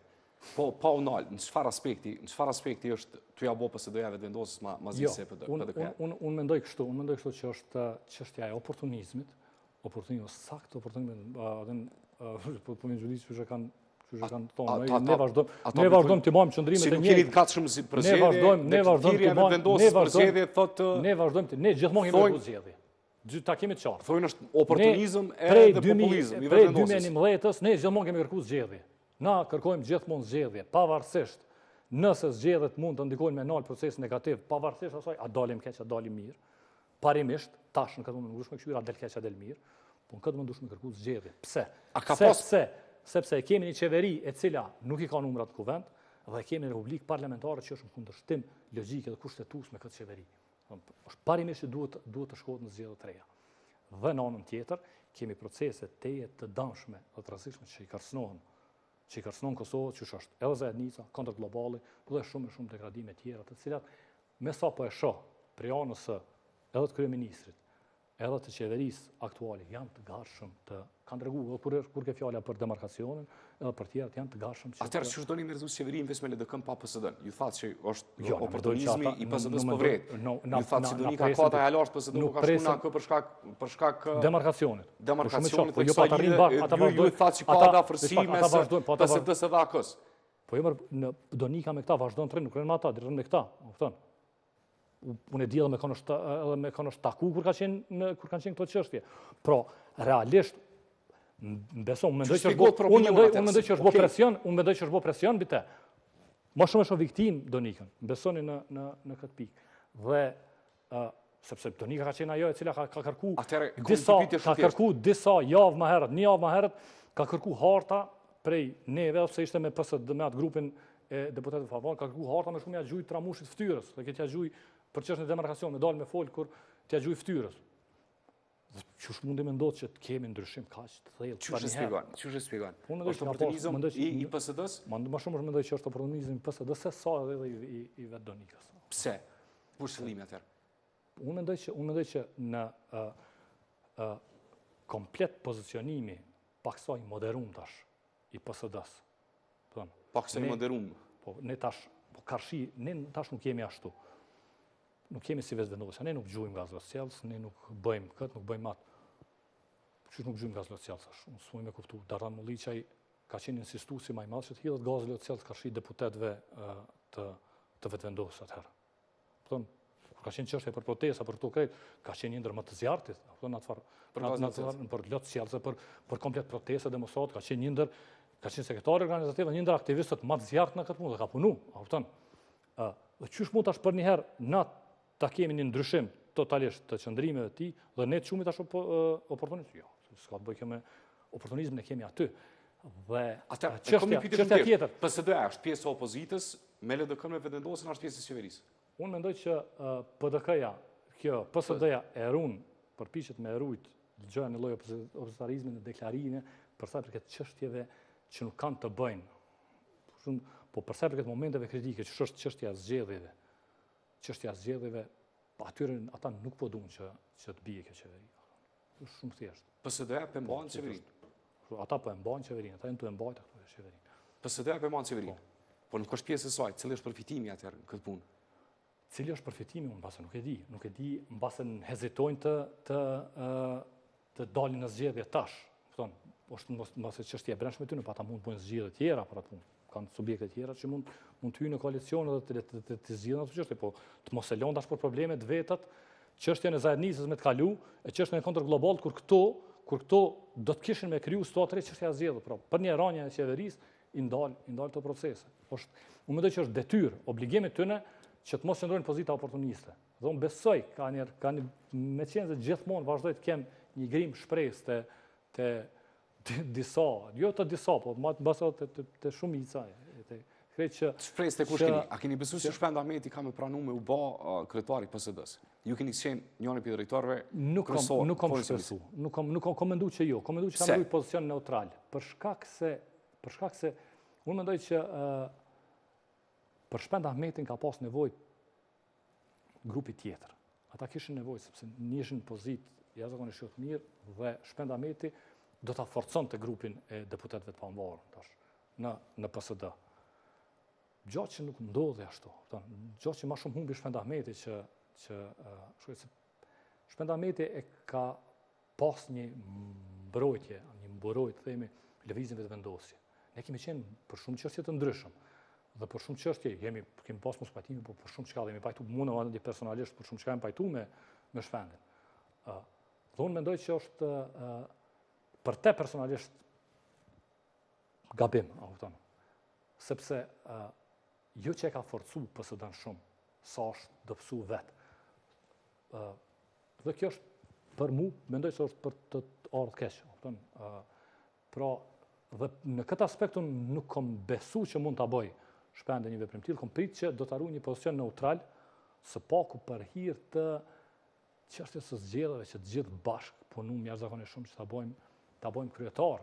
[SPEAKER 4] Po, pa unal, në çfarë aspekti është t'u ja bo PSD-jave të vendosës ma zise për këtë?
[SPEAKER 5] Unë mendoj kështu që është çështja e oportunizmit, sakt oportunizmit, po më gjudisë që kanë tonë, ne vazhdojmë të bëjmë qëndrimet e njëjtë. Si nuk jeni të katëshëm si përzgjedhje, deklaratiria e vendosës përzgjedhje thotë... Ne gjithmonë kemi kërkuar zgjedhje. Ta kemi të qartë.
[SPEAKER 4] Thojnë është oportunizëm edhe populizëm.
[SPEAKER 5] Prej 2011-ës, ne gjithmonë kemi kërkuar zgjedhje. Na kërkojmë gjithmonë zgjedhje, pavarësisht nëse zgjedhjet mund të ndikojnë me nal proces negativ, pavarësisht asaj, a dalim keq, a dalim mirë. Parimisht, tash në këtë moment nuk duhet të këshyra del keq, a del mirë, po në këtë moment duhet të kërkuar zgjedhje. Pse? Sepse kemi një qeveri e cila nuk i ka numrat në kuvend dhe kemi një republikë parlamentare që është në kundërshtim logjike dhe kushtetues me këtë qeveri. Është parimisht që duhet të shkohet në zgjedhje të reja. Dhe në anën tjetër, kemi procese teje të dëmshme dhe të rrezikshme që i kërcënon Kosovë, që është edhe zajednica, kontër globali dhe shumë degradime tjera, të cilat me sa po e shoh prej anës së edhe të kryeministrit, edhe të qeverisë aktuale janë të gatshëm të kanë treguar kur ke fjala për demarkacionin, edhe për tjerat janë të gatshëm që...
[SPEAKER 4] Atëherë që doni me rrezuar qeverinë veç me LDK pa PSD-n. Ju thatë që është oportunizmi i PSD-s po vret. Ju thatë që doni ka kota e lart PSD-n nuk ka shkuar kë për shkak
[SPEAKER 5] demarkacionit.
[SPEAKER 4] Demarkacionit e kësaj lidhje. Ju thatë që ka afërsi mes PSD-s dhe AK-s.
[SPEAKER 5] Po jo në Donika me këta vazhdon të rrinë, nuk rrinë me ata, rrinë me këta, kupton? Unë e di edhe me kanë është taku kur kanë qenë këto çështje. Pra, realisht beso, unë mendoj që është bë presion mbi të. Më shumë është viktim Donikën, besoni në këtë pikë. Dhe sepse Donika ka qenë ajo e cila ka kërku disa javë më herët, një javë më herët, ka kërku harta prej neve, ose ishte me PSD, me atë grupin e deputetëve favor, ka kërku harta me shumë ja gjuj tramushit ftyrës, dhe këtë ja gjuj për çështën e demarkacion, me dalë me folë kur t'ja gjuj ftyrës. Qësh mundi me ndodhë që të kemi ndryshim kaq të thellë.
[SPEAKER 4] Qësh e shpjegon? Është oportunizëm i PSD-s?
[SPEAKER 5] Më shumë është mendoj që është oportunizëm i PSD-s se sa edhe i vetë Donikës.
[SPEAKER 4] Pse? Ku është qëllimi atëherë?
[SPEAKER 5] Unë mendoj që në komplet pozicionimi paksoj moderum tash i PSD-s.
[SPEAKER 4] Paksoj moderum?
[SPEAKER 5] Po, ne tash, ne tash nuk jemi ashtu. Nuk kemi si vetë vendosja, ne nuk gjujmë nga zlotësjelës, ne nuk bëjmë këtë, nuk bëjmë atë. Qysh nuk gjujmë nga zlotësjelës, unë s'muj me kuptu. Dardan Mulliqaj ka qenë insistu si maj madhë që të hidhet gazë zlotësjelës ka shi deputetve të vetë vendosë atëherë. Kur ka qenë qështje për protesta, për këto krejt, ka qenë njëndër më të zjartit, për zlotësjelës, për komplet protesta, demonstrat, ka qenë njëndër, ka qenë sekretari organizativë, njëndër aktivistët më të zjartë në këtë mund dhe ka punu, dhe qysh mund tash për njëherë na ta kemi një ndryshim totalisht të qëndrimeve të tij dhe ne të shumit tash oportunizëm. Jo, s'ka të bëjë kjo me oportunizmin e kemi aty. Dhe çështja tjetër,
[SPEAKER 4] PSD-ja është pjesë e opozitës, me LDK me vendosën është pjesë e qeverisë.
[SPEAKER 5] Unë mendoj që PDK-ja, kjo PSD-ja e run, përpiqet me rujt gjëra në lloj opozitarizmi në deklarime për sa i përket çështjeve që nuk kanë të bëjnë. Po përsa për këtë momenteve kritike, që është çështja e zgjedhjeve, atyre ata nuk po duan që të bie kjo qeveri. Është shumë thjeshtë.
[SPEAKER 4] PSD-ja po mban qeverinë.
[SPEAKER 5] Ata po e mbajnë qeverinë, ata janë të mbajtur këtë qeverinë.
[SPEAKER 4] PSD-ja po mban qeverinë. Po nuk është pjesë e saj, cili është përfitimi atëherë në këtë punë?
[SPEAKER 5] Cili është përfitimi, unë mbase nuk e di. Nuk e di, mbase hezitojnë të dalin në zgjedhje tash. Është mbase çështja e brendshme tyre, pa ata mund të bëjnë zgjedhje tjera për atë punë. Kanë subjekte tjera që mund të hyjnë në koalicion dhe të zgjidhin ato çështje, po të mos e lënë tash për problemet vetat, çështjen e zajednicës me të kalu, e çështjen e kontër global kur këto do të kishin me kriju situatë rreth çështja e zgjedhjeve, pra për një rënje e qeverisë i ndal të procese. Unë mendoj që është detyrë, obligimi tyne që të mos qëndrojnë pozita oportuniste. Dhe unë besoj me qenë se gjithmonë vazhdoj të kem një grim shpresë të disa, jo të disa, po basa të shumica.
[SPEAKER 4] Shpresë të kush keni? A keni besu që Shpend Ahmeti ka me pranu me u ba kryetari PSD-s? Ju keni qenë njëri për drejtorëve kryesor?
[SPEAKER 5] Nuk kom shpresu. Nuk kom mendu që jo. Kom mendu që kam rujt pozicion neutral. Për shkak se unë mendoj që për Shpend Ahmetin ka pas nevojë grupi tjetër. Ata kishin nevojë sepse nishin pozitë jashtëzakonisht të mirë dhe Shpend Ahmeti do ta forconte grupin e deputetëve të pamvarur tash në PSD. gjatë që nuk ndodhe ashtu. Gjatë që ma shumë humbi Shpend Ahmeti Shpend Ahmeti e ka pas një mbrojtje, themi, lëvizjeve të vendosje. Ne kemi qenë për shumë çështje të ndryshëm. Dhe për shumë çështje kemi pas mos pajtimi, por për shumë çka kemi pajtu unë personalisht për shumë çka kemi pajtu me Shpendin. Dhe unë mendoj që është për te personalisht gabim, sepse jo që e ka forcu PSD-n shumë, sa është dëpsu vetë. Dhe kjo është për mu, mendoj që është për të ardhë keqë. Pra, dhe në këtë aspekt unë nuk kom besu që mund të bëj Shpendin një veprim tillë, kom prit që do të arru një pozicion neutral, së paku për hir të çështjes së zgjedhjeve që të gjithë bashkë punojmë jashtëzakonisht shumë që ta bëjmë kryetar,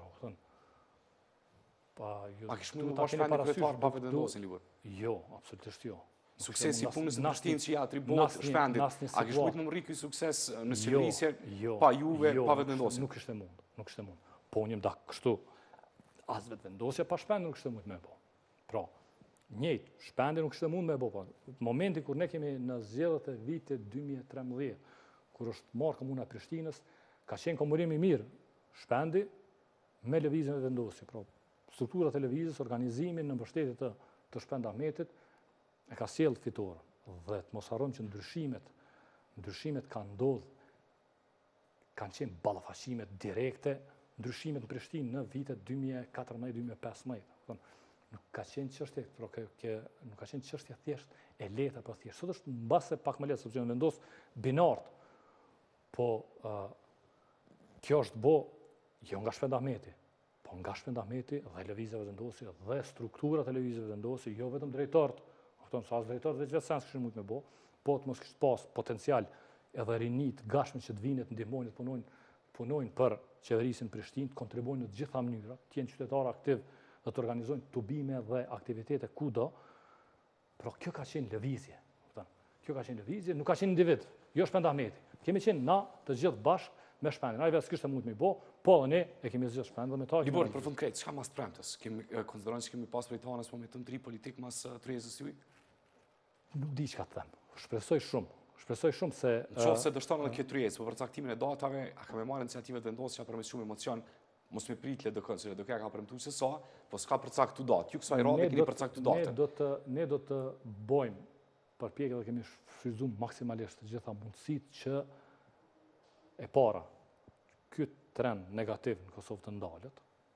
[SPEAKER 4] A kishë mund të bësh Shpendin kryetar pa vendosin Libor?
[SPEAKER 5] Jo, absolutisht jo.
[SPEAKER 4] Suksesi punës në Prishtinë që ja atribuohet Shpendit, a kishë mund të rri ky sukses në qeverisje pa juve, pa vendosin?
[SPEAKER 5] Nuk ishte mund. Po unë jam kështu, as vendosja pa Shpendin nuk ishte mund me bë. Pra, njëjtë, Shpendin nuk ishte mund me bë. Momenti kur ne kemi në zgjedhjet e vitit 2013, kur është marrë Komuna e Prishtinës, ka qenë komunim i mirë Shpendi me lëvizjen e vendosje. Pra, strukturat e lëvizjes, organizimin në mbështetje të Shpend Ahmetit e ka sjellë fitore. Dhe të mos harrojmë që ndryshimet kanë qenë ballafaqime direkte, ndryshimet në Prishtinë në vitet 2014-2015. Nuk ka qenë çështje, nuk ka qenë çështje thjesht e lehtë apo thjesht. Sot është mbase pak më lehtë sepse janë vendos binart. Po kjo është bo jo nga Shpend Ahmeti, po nga Shpend Ahmeti dhe lëvizjeve vendosje dhe strukturat e lëvizjeve vendosje, jo vetëm drejtorët, sa as drejtorët veç sens kishin mund me bë, po të mos kishte pas potencial edhe rinit gashme që të vinë të ndihmojnë të punojnë për qeverisjen Prishtinë, të kontribuojnë në të gjitha mënyrat, të jenë qytetarë aktiv dhe të organizojnë tubime dhe aktivitete kudo. Por kjo ka qenë lëvizje. Kjo ka qenë lëvizje, nuk ka qenë individ, jo Shpend Ahmeti. Kemi qenë na të gjithë bashkë me Shpendin. Ai vetë s'kishte mund me bë, po ne e kemi zgjedhur Shpendin me ta.
[SPEAKER 4] Libor, për fund krejt, çka mas premtës? Konsiderojnë që kemi pas prej tanës momentum të ri politik mas tryezës juaj?
[SPEAKER 5] Nuk di çka të them. Shpresoj shumë se
[SPEAKER 4] nëse dështon edhe këtë tryezë, për përcaktimin e datave, a kemi marrë iniciative të vendosura për me shumë emocion, mos me pritle do kënd, se do ka premtuar se sa, po s'ka përcaktuar datë. Ju kësaj radhe keni përcaktuar datën.
[SPEAKER 5] Ne do të bëjmë përpjekje dhe kemi shfrytzuar maksimalisht të gjitha mundësitë që e para ky trend negativ në Kosovë të ndalet.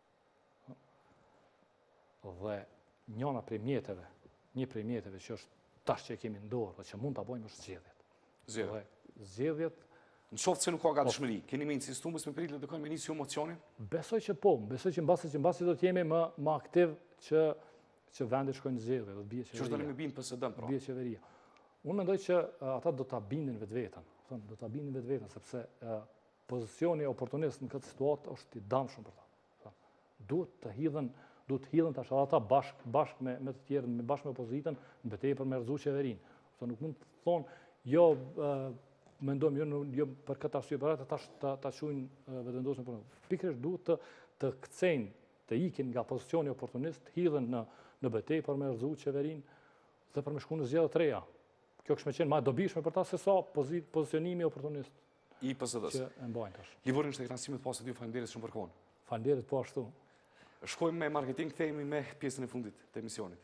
[SPEAKER 5] Dhe një prej mjeteve që është tash që e kemi në dorë dhe që mund ta bëjmë është zgjedhjet.
[SPEAKER 4] Në qoftë se nuk ka gatishmëri, keni me insistuar mos me pritet të kanë me nisë emocionin?
[SPEAKER 5] Besoj që po, besoj që mbasi do të jemi më aktiv që vendi shkojnë në zgjedhje, do të bie qeveria.
[SPEAKER 4] Që do të më bind PSD-n pra.
[SPEAKER 5] Bie qeveria. Unë mendoj që ata do ta bindin vetveten, sepse pozicioni oportunist në këtë situatë është i damshëm për ta. Duhet të hidhen tash ata bashkë me të tjerë, bashkë me opozitën, në betejë për me rrezu qeverinë. Nuk mund të thonë jo mendojmë jo për këtë arsye për atë ta çojnë vetëvendosjen punë. Pikërisht duhet të kthejnë, të ikin nga pozicioni oportunist, hidhen në betejë për me rrezu qeverinë dhe për me shkuar në zgjedhje të reja. Kjo kishte qenë më dobishme për ta se sa pozicionimi oportunist
[SPEAKER 4] i PSD-s.
[SPEAKER 5] Që e mbajnë tash.
[SPEAKER 4] Livorin është kënaqësi të pasë ty, faleminderit shumë për kohën.
[SPEAKER 5] Faleminderit po ashtu.
[SPEAKER 4] Shkojmë me marketing, kthehemi me pjesën e fundit të emisionit.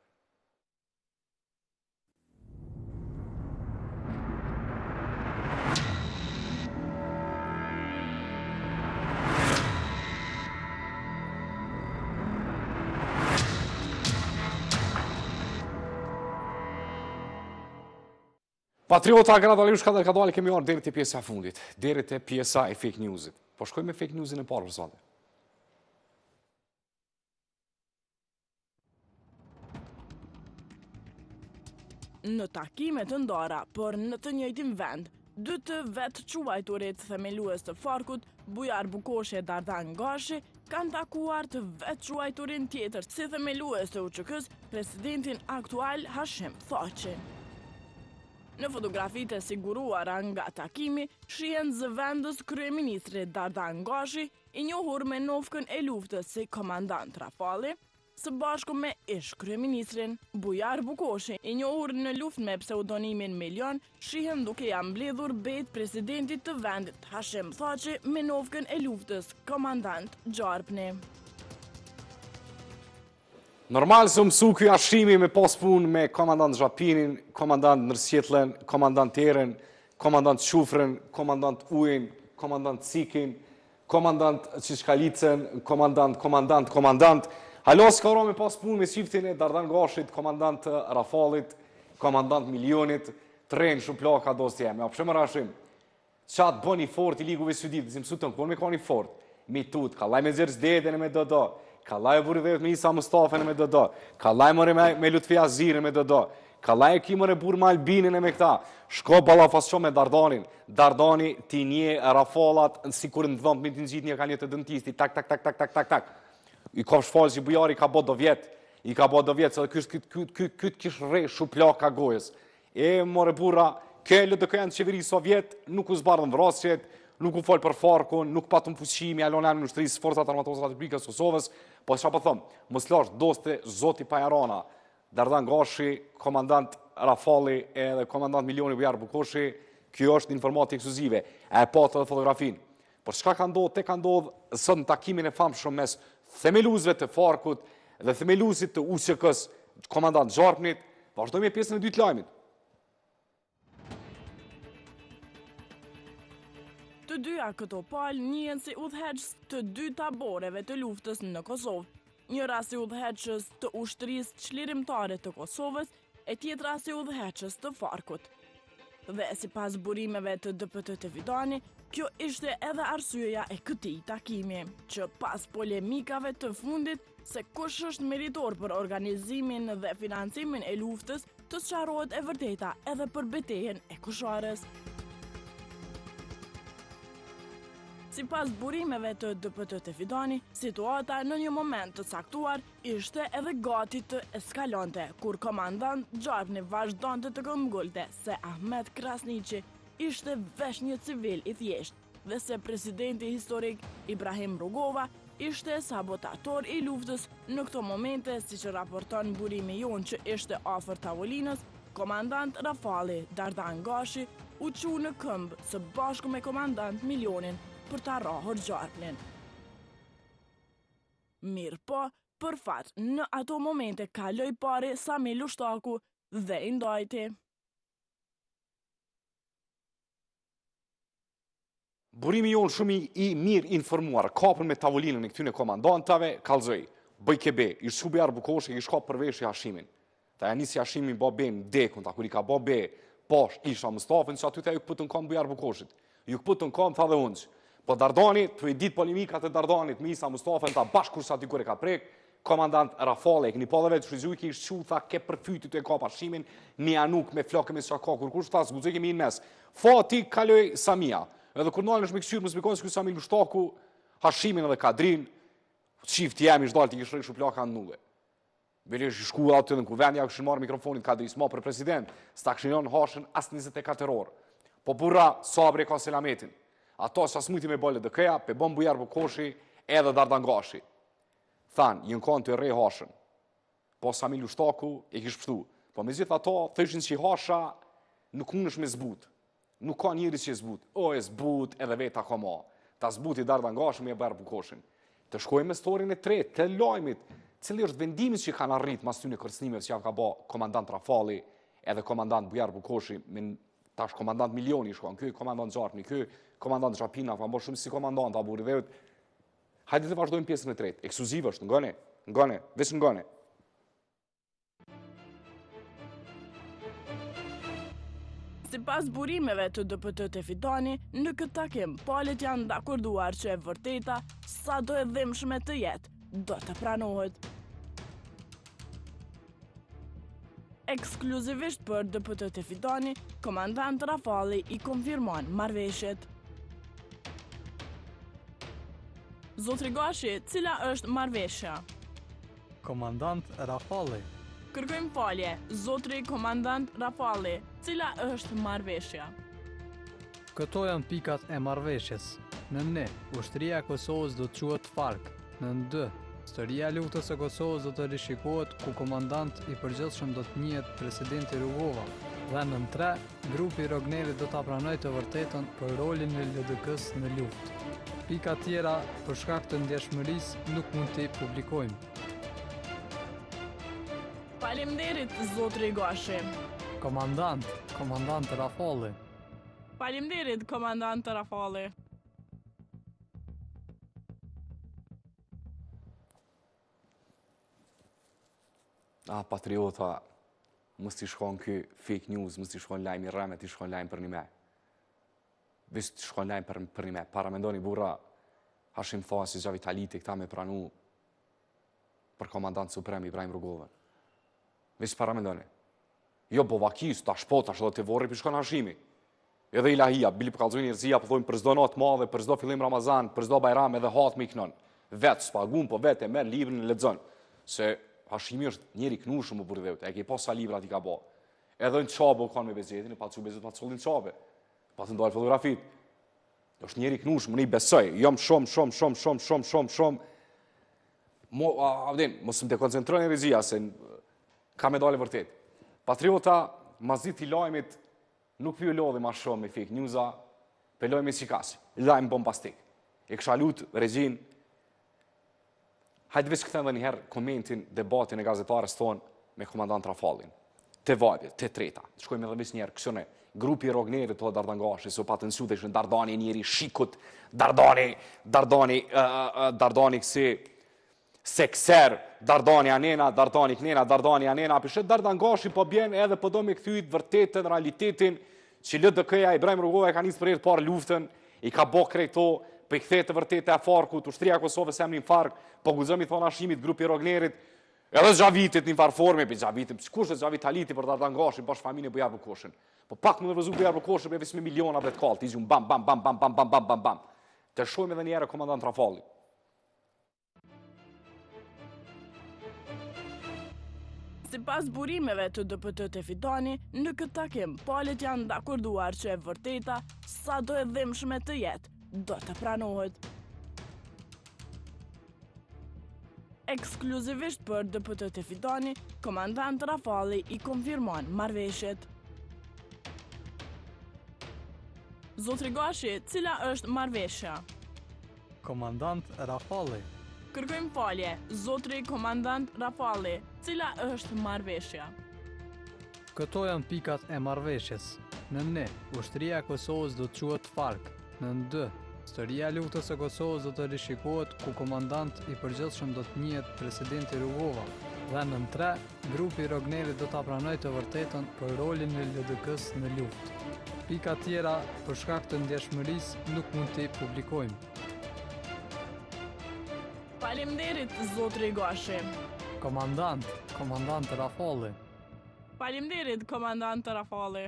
[SPEAKER 4] Patriota, gradalisht ka dalë kemi orë deri te pjesa e fundit, deri te pjesa e fake newsit. Po shkojmë me fake newsin e parë për sonte.
[SPEAKER 6] Në takime të ndara, por në të njëjtin vend, dy të vetë quajturit themelues të Farkut, Bujar Bukoshi e Dardan Gashi, kanë takuar të vetë quajturin tjetër si themelues të UÇK-s, presidentin aktual Hashim Thaçi. Në fotografitë e siguruara nga takimi, shihen zëvendës kryeministri Dardan Gashi, i njohur me nofkën e luftës si komandant Rafalli, së bashku me ish kryeministrin Bujar Bukoshi, i njohur në luftë me pseudonimin Milion, shihen duke ja mbledhur bet presidentit të vendit Hashim Thaçi me novkën e luftës komandant Gjarpni.
[SPEAKER 4] Normal se mësu ky Hashimi me pas punë me komandant Xhapinin, komandant Nërsjetllën, komandant Terën, komandant Shufrën, komandant Ujin, komandant Cikin, komandant Qishkalicën, komandant. Halos ka me pas punë me shiftin e Dardan Gashit, komandant Rafalit, komandant Milionit, tren shuplaka dos jemi. A përshemë Hashim, qatë bëni fort i Ligove Sudit, zi mësu të në me ka një fort, me tut, ka laj me Zerzdedin e me dodo, ka laj e buridhet me Isa Mustafen e me dodo, ka laj mëre me Lutfi Azirin e me dodo, ka laj e ki mëre bur me Albinin e me këta, shko balafasqo me Dardanin, Dardani ti një Rafalat, si kur në dhëmë me të nëgjit një ka një të dëntisti, tak. I ka shfalë që Bujari ka bo do vjetë, se dhe këtë kish re shuplaka gojës. E more burra, ke LDK në qeveri Sovjet, nuk u zbardhën vrasqet, nuk u folë për Farkun, nuk patëm fuqimi, alonë në ushtrisë Forcat Armatosë Republikës Kosovës, po që pa thëmë, mëslash doste Zoti Pajarana, Dardan Gashi, komandant Rafali edhe komandant Milioni Bujar Bukoshi, kjo është informatë ekskluzive, e patë dhe fotografin. Por shka ka ndodhë sot në takimin e famshëm mes themeluzve të Farkut dhe themeluzit të USK-s, komandant Gjarpnit, vazhdojmë e pjesën e dytë lajmit.
[SPEAKER 6] Të dyja këto palë njihen si udhëheqës të dy taboreve të luftës në Kosovë. Njëra si udhëheqës të ushtrisë çlirimtare të Kosovës, e tjetra si udhëheqës të Farkut. Dhe sipas burimeve të DPT të Vidani, kjo ishte edhe arsyeja e këtij takimi, që pas polemikave të fundit se kush është meritor për organizimin dhe financimin e luftës, të sqarohet e vërteta edhe për betejën e Kusharës. Sipas burimeve të DPT të Vidani, situata në një moment të caktuar ishte edhe gati të eskalonte, kur komandant Gjarpni vazhdonte të këmbgullte se Ahmet Krasniqi ishte vesh një civil i thjesht dhe se presidenti historik Ibrahim Rugova ishte sabotator i luftës. Në këto momente, si që raporton burimi jonë që ishte afër tavolinës, komandant Rafali Dardan Gashi u çu në këmbë së bashku me komandant Milionin për ta rrahur Gjarpnin. Mirë po, për fat, në ato momente kaloi pari Sami Lushtaku dhe i ndajti.
[SPEAKER 4] Burimi jonë shumë i mirë informuar, kapën me tavolinën e këtyne komandantave, kalzoj, bëj kebe, i shku Bujar Bukoshi, i shka përvesh i Hashimin. Ta ja nisi Hashimin bo be në dekun, ta kur i ka bo be, posh, isha Mustafen, që aty ta ju këpëtën kam Bujar Bukoshit. Ju këpëtën kam, tha dhe unës. Po Dardani, të i ditë polemikat e Dardanit, me Isa Mustafen, ta bashkë kur sa ty kur e ka prek, komandant Rafale, e këni po dhe vetë shrizuj ki ishtë që, tha, ke përfytit e ka Hashimin, një anuk me flake me shaka, kur kush tha, s'guzoj kemi në mes. Fati kaloj Samia, edhe kur nalën është me kësyrë, më spikon se kjo Sami Lushtaku, Hashimin edhe Kadrin, qifti jemi ishdal t'i kishrej shuplaka në nulle. Belesh i shku atë edhe në kuvendja, këshin marrë mikrofonit Kadris, ma për president, s'ta këshin janë hashën as 24 orë. Po burra, sabre ka selametin. Ato që asë mujti me bëllë dhe këja, pe bëm Bujar Bukoshi edhe Dardan Gashi. Thanë, jënë kanë të re hashën. Po Sami Lushtaku e kishë pështu. Po me gjithë ato, thëshin që i hasha nuk mund është me zbut. Nuk ka njëri që i zbut. O e zbut edhe veta ka ma. Ta zbut i Dardan Gashi me Bujar Bukoshin. Të shkojmë me storin e tretë, të lajmit, cili është vendimit që i kanë arrit mas ty në kërcnimeve që javë ka ba komandant Rafali edhe komandant Bujar Bukoshi, tash komandant Milioni shkon, ky komandant Gjarpni, ky komandant Xhapina, ka bërë shumë si komandant a buridheut. Hajde të vazhdojmë pjesën e tretë. Ekskluziv është, ngone, veç ngone.
[SPEAKER 6] Sipas burimeve të DPT të Vidani, në këtë takim, palët janë dakorduar që e vërteta, sa do e dhimbshme të jetë, do të pranohet. Ekskluzivisht për DPT të Vidani, komandant Rafali i konfirmon marrëveshjet. Zotri Gashi, cila është marrëveshja?
[SPEAKER 7] Komandant Rafali.
[SPEAKER 6] Kërkojmë falje, zotri komandant Rafali, cila është marrëveshja?
[SPEAKER 7] Këto janë pikat e marrëveshjes. Në ne, ushtria e Kosovës do të quhet Fark. Në ndë, Historia e luftës së Kosovës do të rishikohet ku komandant i përgjithshëm do të njihet presidenti Rugova. Dhe në 3, grupi i Rognerit do ta pranojë të vërtetën për rolin e LDK-s në luftë. Pika tjera për shkak të ndjeshmërisë nuk mund t'i publikojmë.
[SPEAKER 6] Faleminderit zotri Gashi.
[SPEAKER 7] Komandant Rafalli.
[SPEAKER 6] Faleminderit komandant Rafalli.
[SPEAKER 4] Patriota, mos t'i shkon ky fake news, mos t'i shkon lajm i rreme, t'i shkon lajm për një me. Vesh t'i shkon lajm për një me. Para mendoni burra, Hashim tha si gjavi taliti këta me pranu për komandant suprem Ibrahim Rugovën. Vesh para mendoni. Jo bovakis, ta shpota, shdo të vorri për shkon Hashimi. Edhe ilahia, bili për kalzojnë njerëzia, për thojnë për zdo natë madhe, për zdo fillim Ramazan, për zdo bajram edhe hatë me i kënon. Vetë, s'pagun, po vetë e merë librin e lexon. Se Hashimi është njeri knushëm më burdhevët, e ke posa librat i ka bo. Edhe në qabe u kanë me bezetin, pa të bezet, pa të sollin qabe. Pa të ndojë fotografit. është njeri knushëm, më ne i besoj. Jam shumë. Mos më dekoncentroj në rizia, se ka me dale vërtet. Patriota, mazit t'i lajmit, nuk pjo lodhi ma shumë me fake newsa, pe lojme si kasi, lajmë bombastik. E kësha lutë regjin, hajtë veç këthen dhe njëherë komentin, debatin e gazetarës tonë me komandant Rafallin. Te vajbje, te treta. Shkojme edhe veç njerë, kësone, grupi Rognerit të Dardangashi, so patë nësu dhe ishën Dardani njeri shikut, Dardani kësi sekser, Dardani anena, Dardani knena, Dardani anena, apëshet Dardangashi po bjen edhe po do me këthyjt vërtetën, realitetin, që LDK-ja Ibrahim Rugova e ka njësë për herë parë luftën, i ka bo krejto, për i këthet të vërtetë e farkut, ushtria Kosovës e më një fark, po guzëm i thonë Hashimit, grupi Rognerit, edhe zxavitit një farforme, për zxavitit, kush e zxavit haliti për Dardangashin, bash familje bëjar për koshin. Po pak më nërvëzu bëjar për koshin, për 5 miliona për të kallë, t'i zhjum bam. Të shojmë edhe njëre komandant Rafalli.
[SPEAKER 6] Si pas burimeve të DPT të Fidani, në këtë takim, palët janë dakorduar që e vërteta, sa do e dhimbshme të jetë, do të pranohet. Ekskluzivisht për DPT të Fidani, komandant Rafalli i konfirmon marrëveshjet. Zotri Gashi, cila është marrëveshja?
[SPEAKER 7] Komandant Rafalli.
[SPEAKER 6] Kërkojmë falje, zotri komandant Rafalli, cila është marrëveshja?
[SPEAKER 7] Këto janë pikat e marrëveshjes. Në 1, ushtria e Kosovës do të quhet FARC. Në 2, historia e luftës së Kosovës do të rishikohet ku komandant i përgjithshëm do të njihet presidenti Rugova. Dhe në 3, grupi Rognerit do ta pranojë të vërtetën për rolin e LDK-s në luftë. Pika tjera për shkak të ndjeshmërisë nuk mund t'i publikojmë.
[SPEAKER 6] Faleminderit zotri Gashi.
[SPEAKER 7] Komandant Rafalli.
[SPEAKER 6] Faleminderit komandant Rafalli.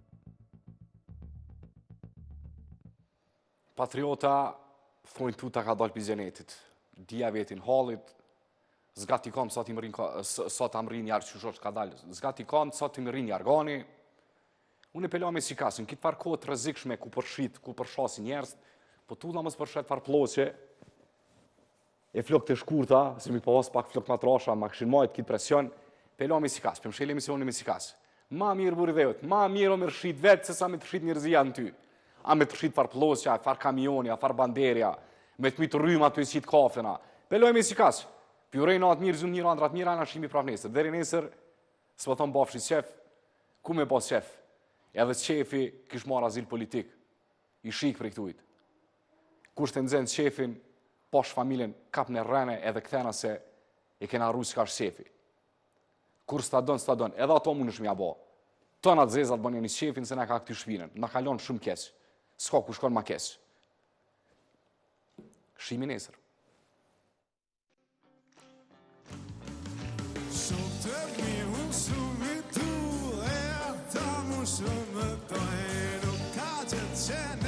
[SPEAKER 4] Patriota, thojnë tuta ka dalë pizjenetit. Dija vetin halit, zgati kam sa ti më rinë jarë që shosh ka dalë. Zgati kam sa ti më rinë jargani. Unë e pela me si kasën, kitë farë kohët rëzikshme ku përshit, ku përshasi njerës, po tu da mësë përshet farë ploqe, e flok të shkurta, si mi pas pak flok në trasha, ma këshin majtë kitë presion, pela me si kasë, për më shele emisionin me si kasë. Ma mirë buri dhejët, ma mirë o më rëshit vetë, se sa me të rëshit njërzia në ty. A me të rëshit farë ploqe, farë kamionja, farë banderja, me të mitë rryma të nësit kafena. Pela me si kasë, pjurej në atë mirë, zumë njërë andrat mirë, anë shimi praf nesër. Dheri nesër, së më thonë bafshit qef, ku me pas qef? Edhe qefi kish marrë azil politik, i shik për i këtujt. Kusht të nëzënë qefin, posh familjen kap në rrene edhe këthena se e kena arru si ka shqefi. Kur s'ta don, edhe ato mund është mja bo. Tëna të zezat bënjë një qefin se ne ka këty shpinën, na kalon shumë keq. S'ka ku shkon ma keq. Shimi nesër.
[SPEAKER 1] Shumë të e ta mu shumë të e nuk ka që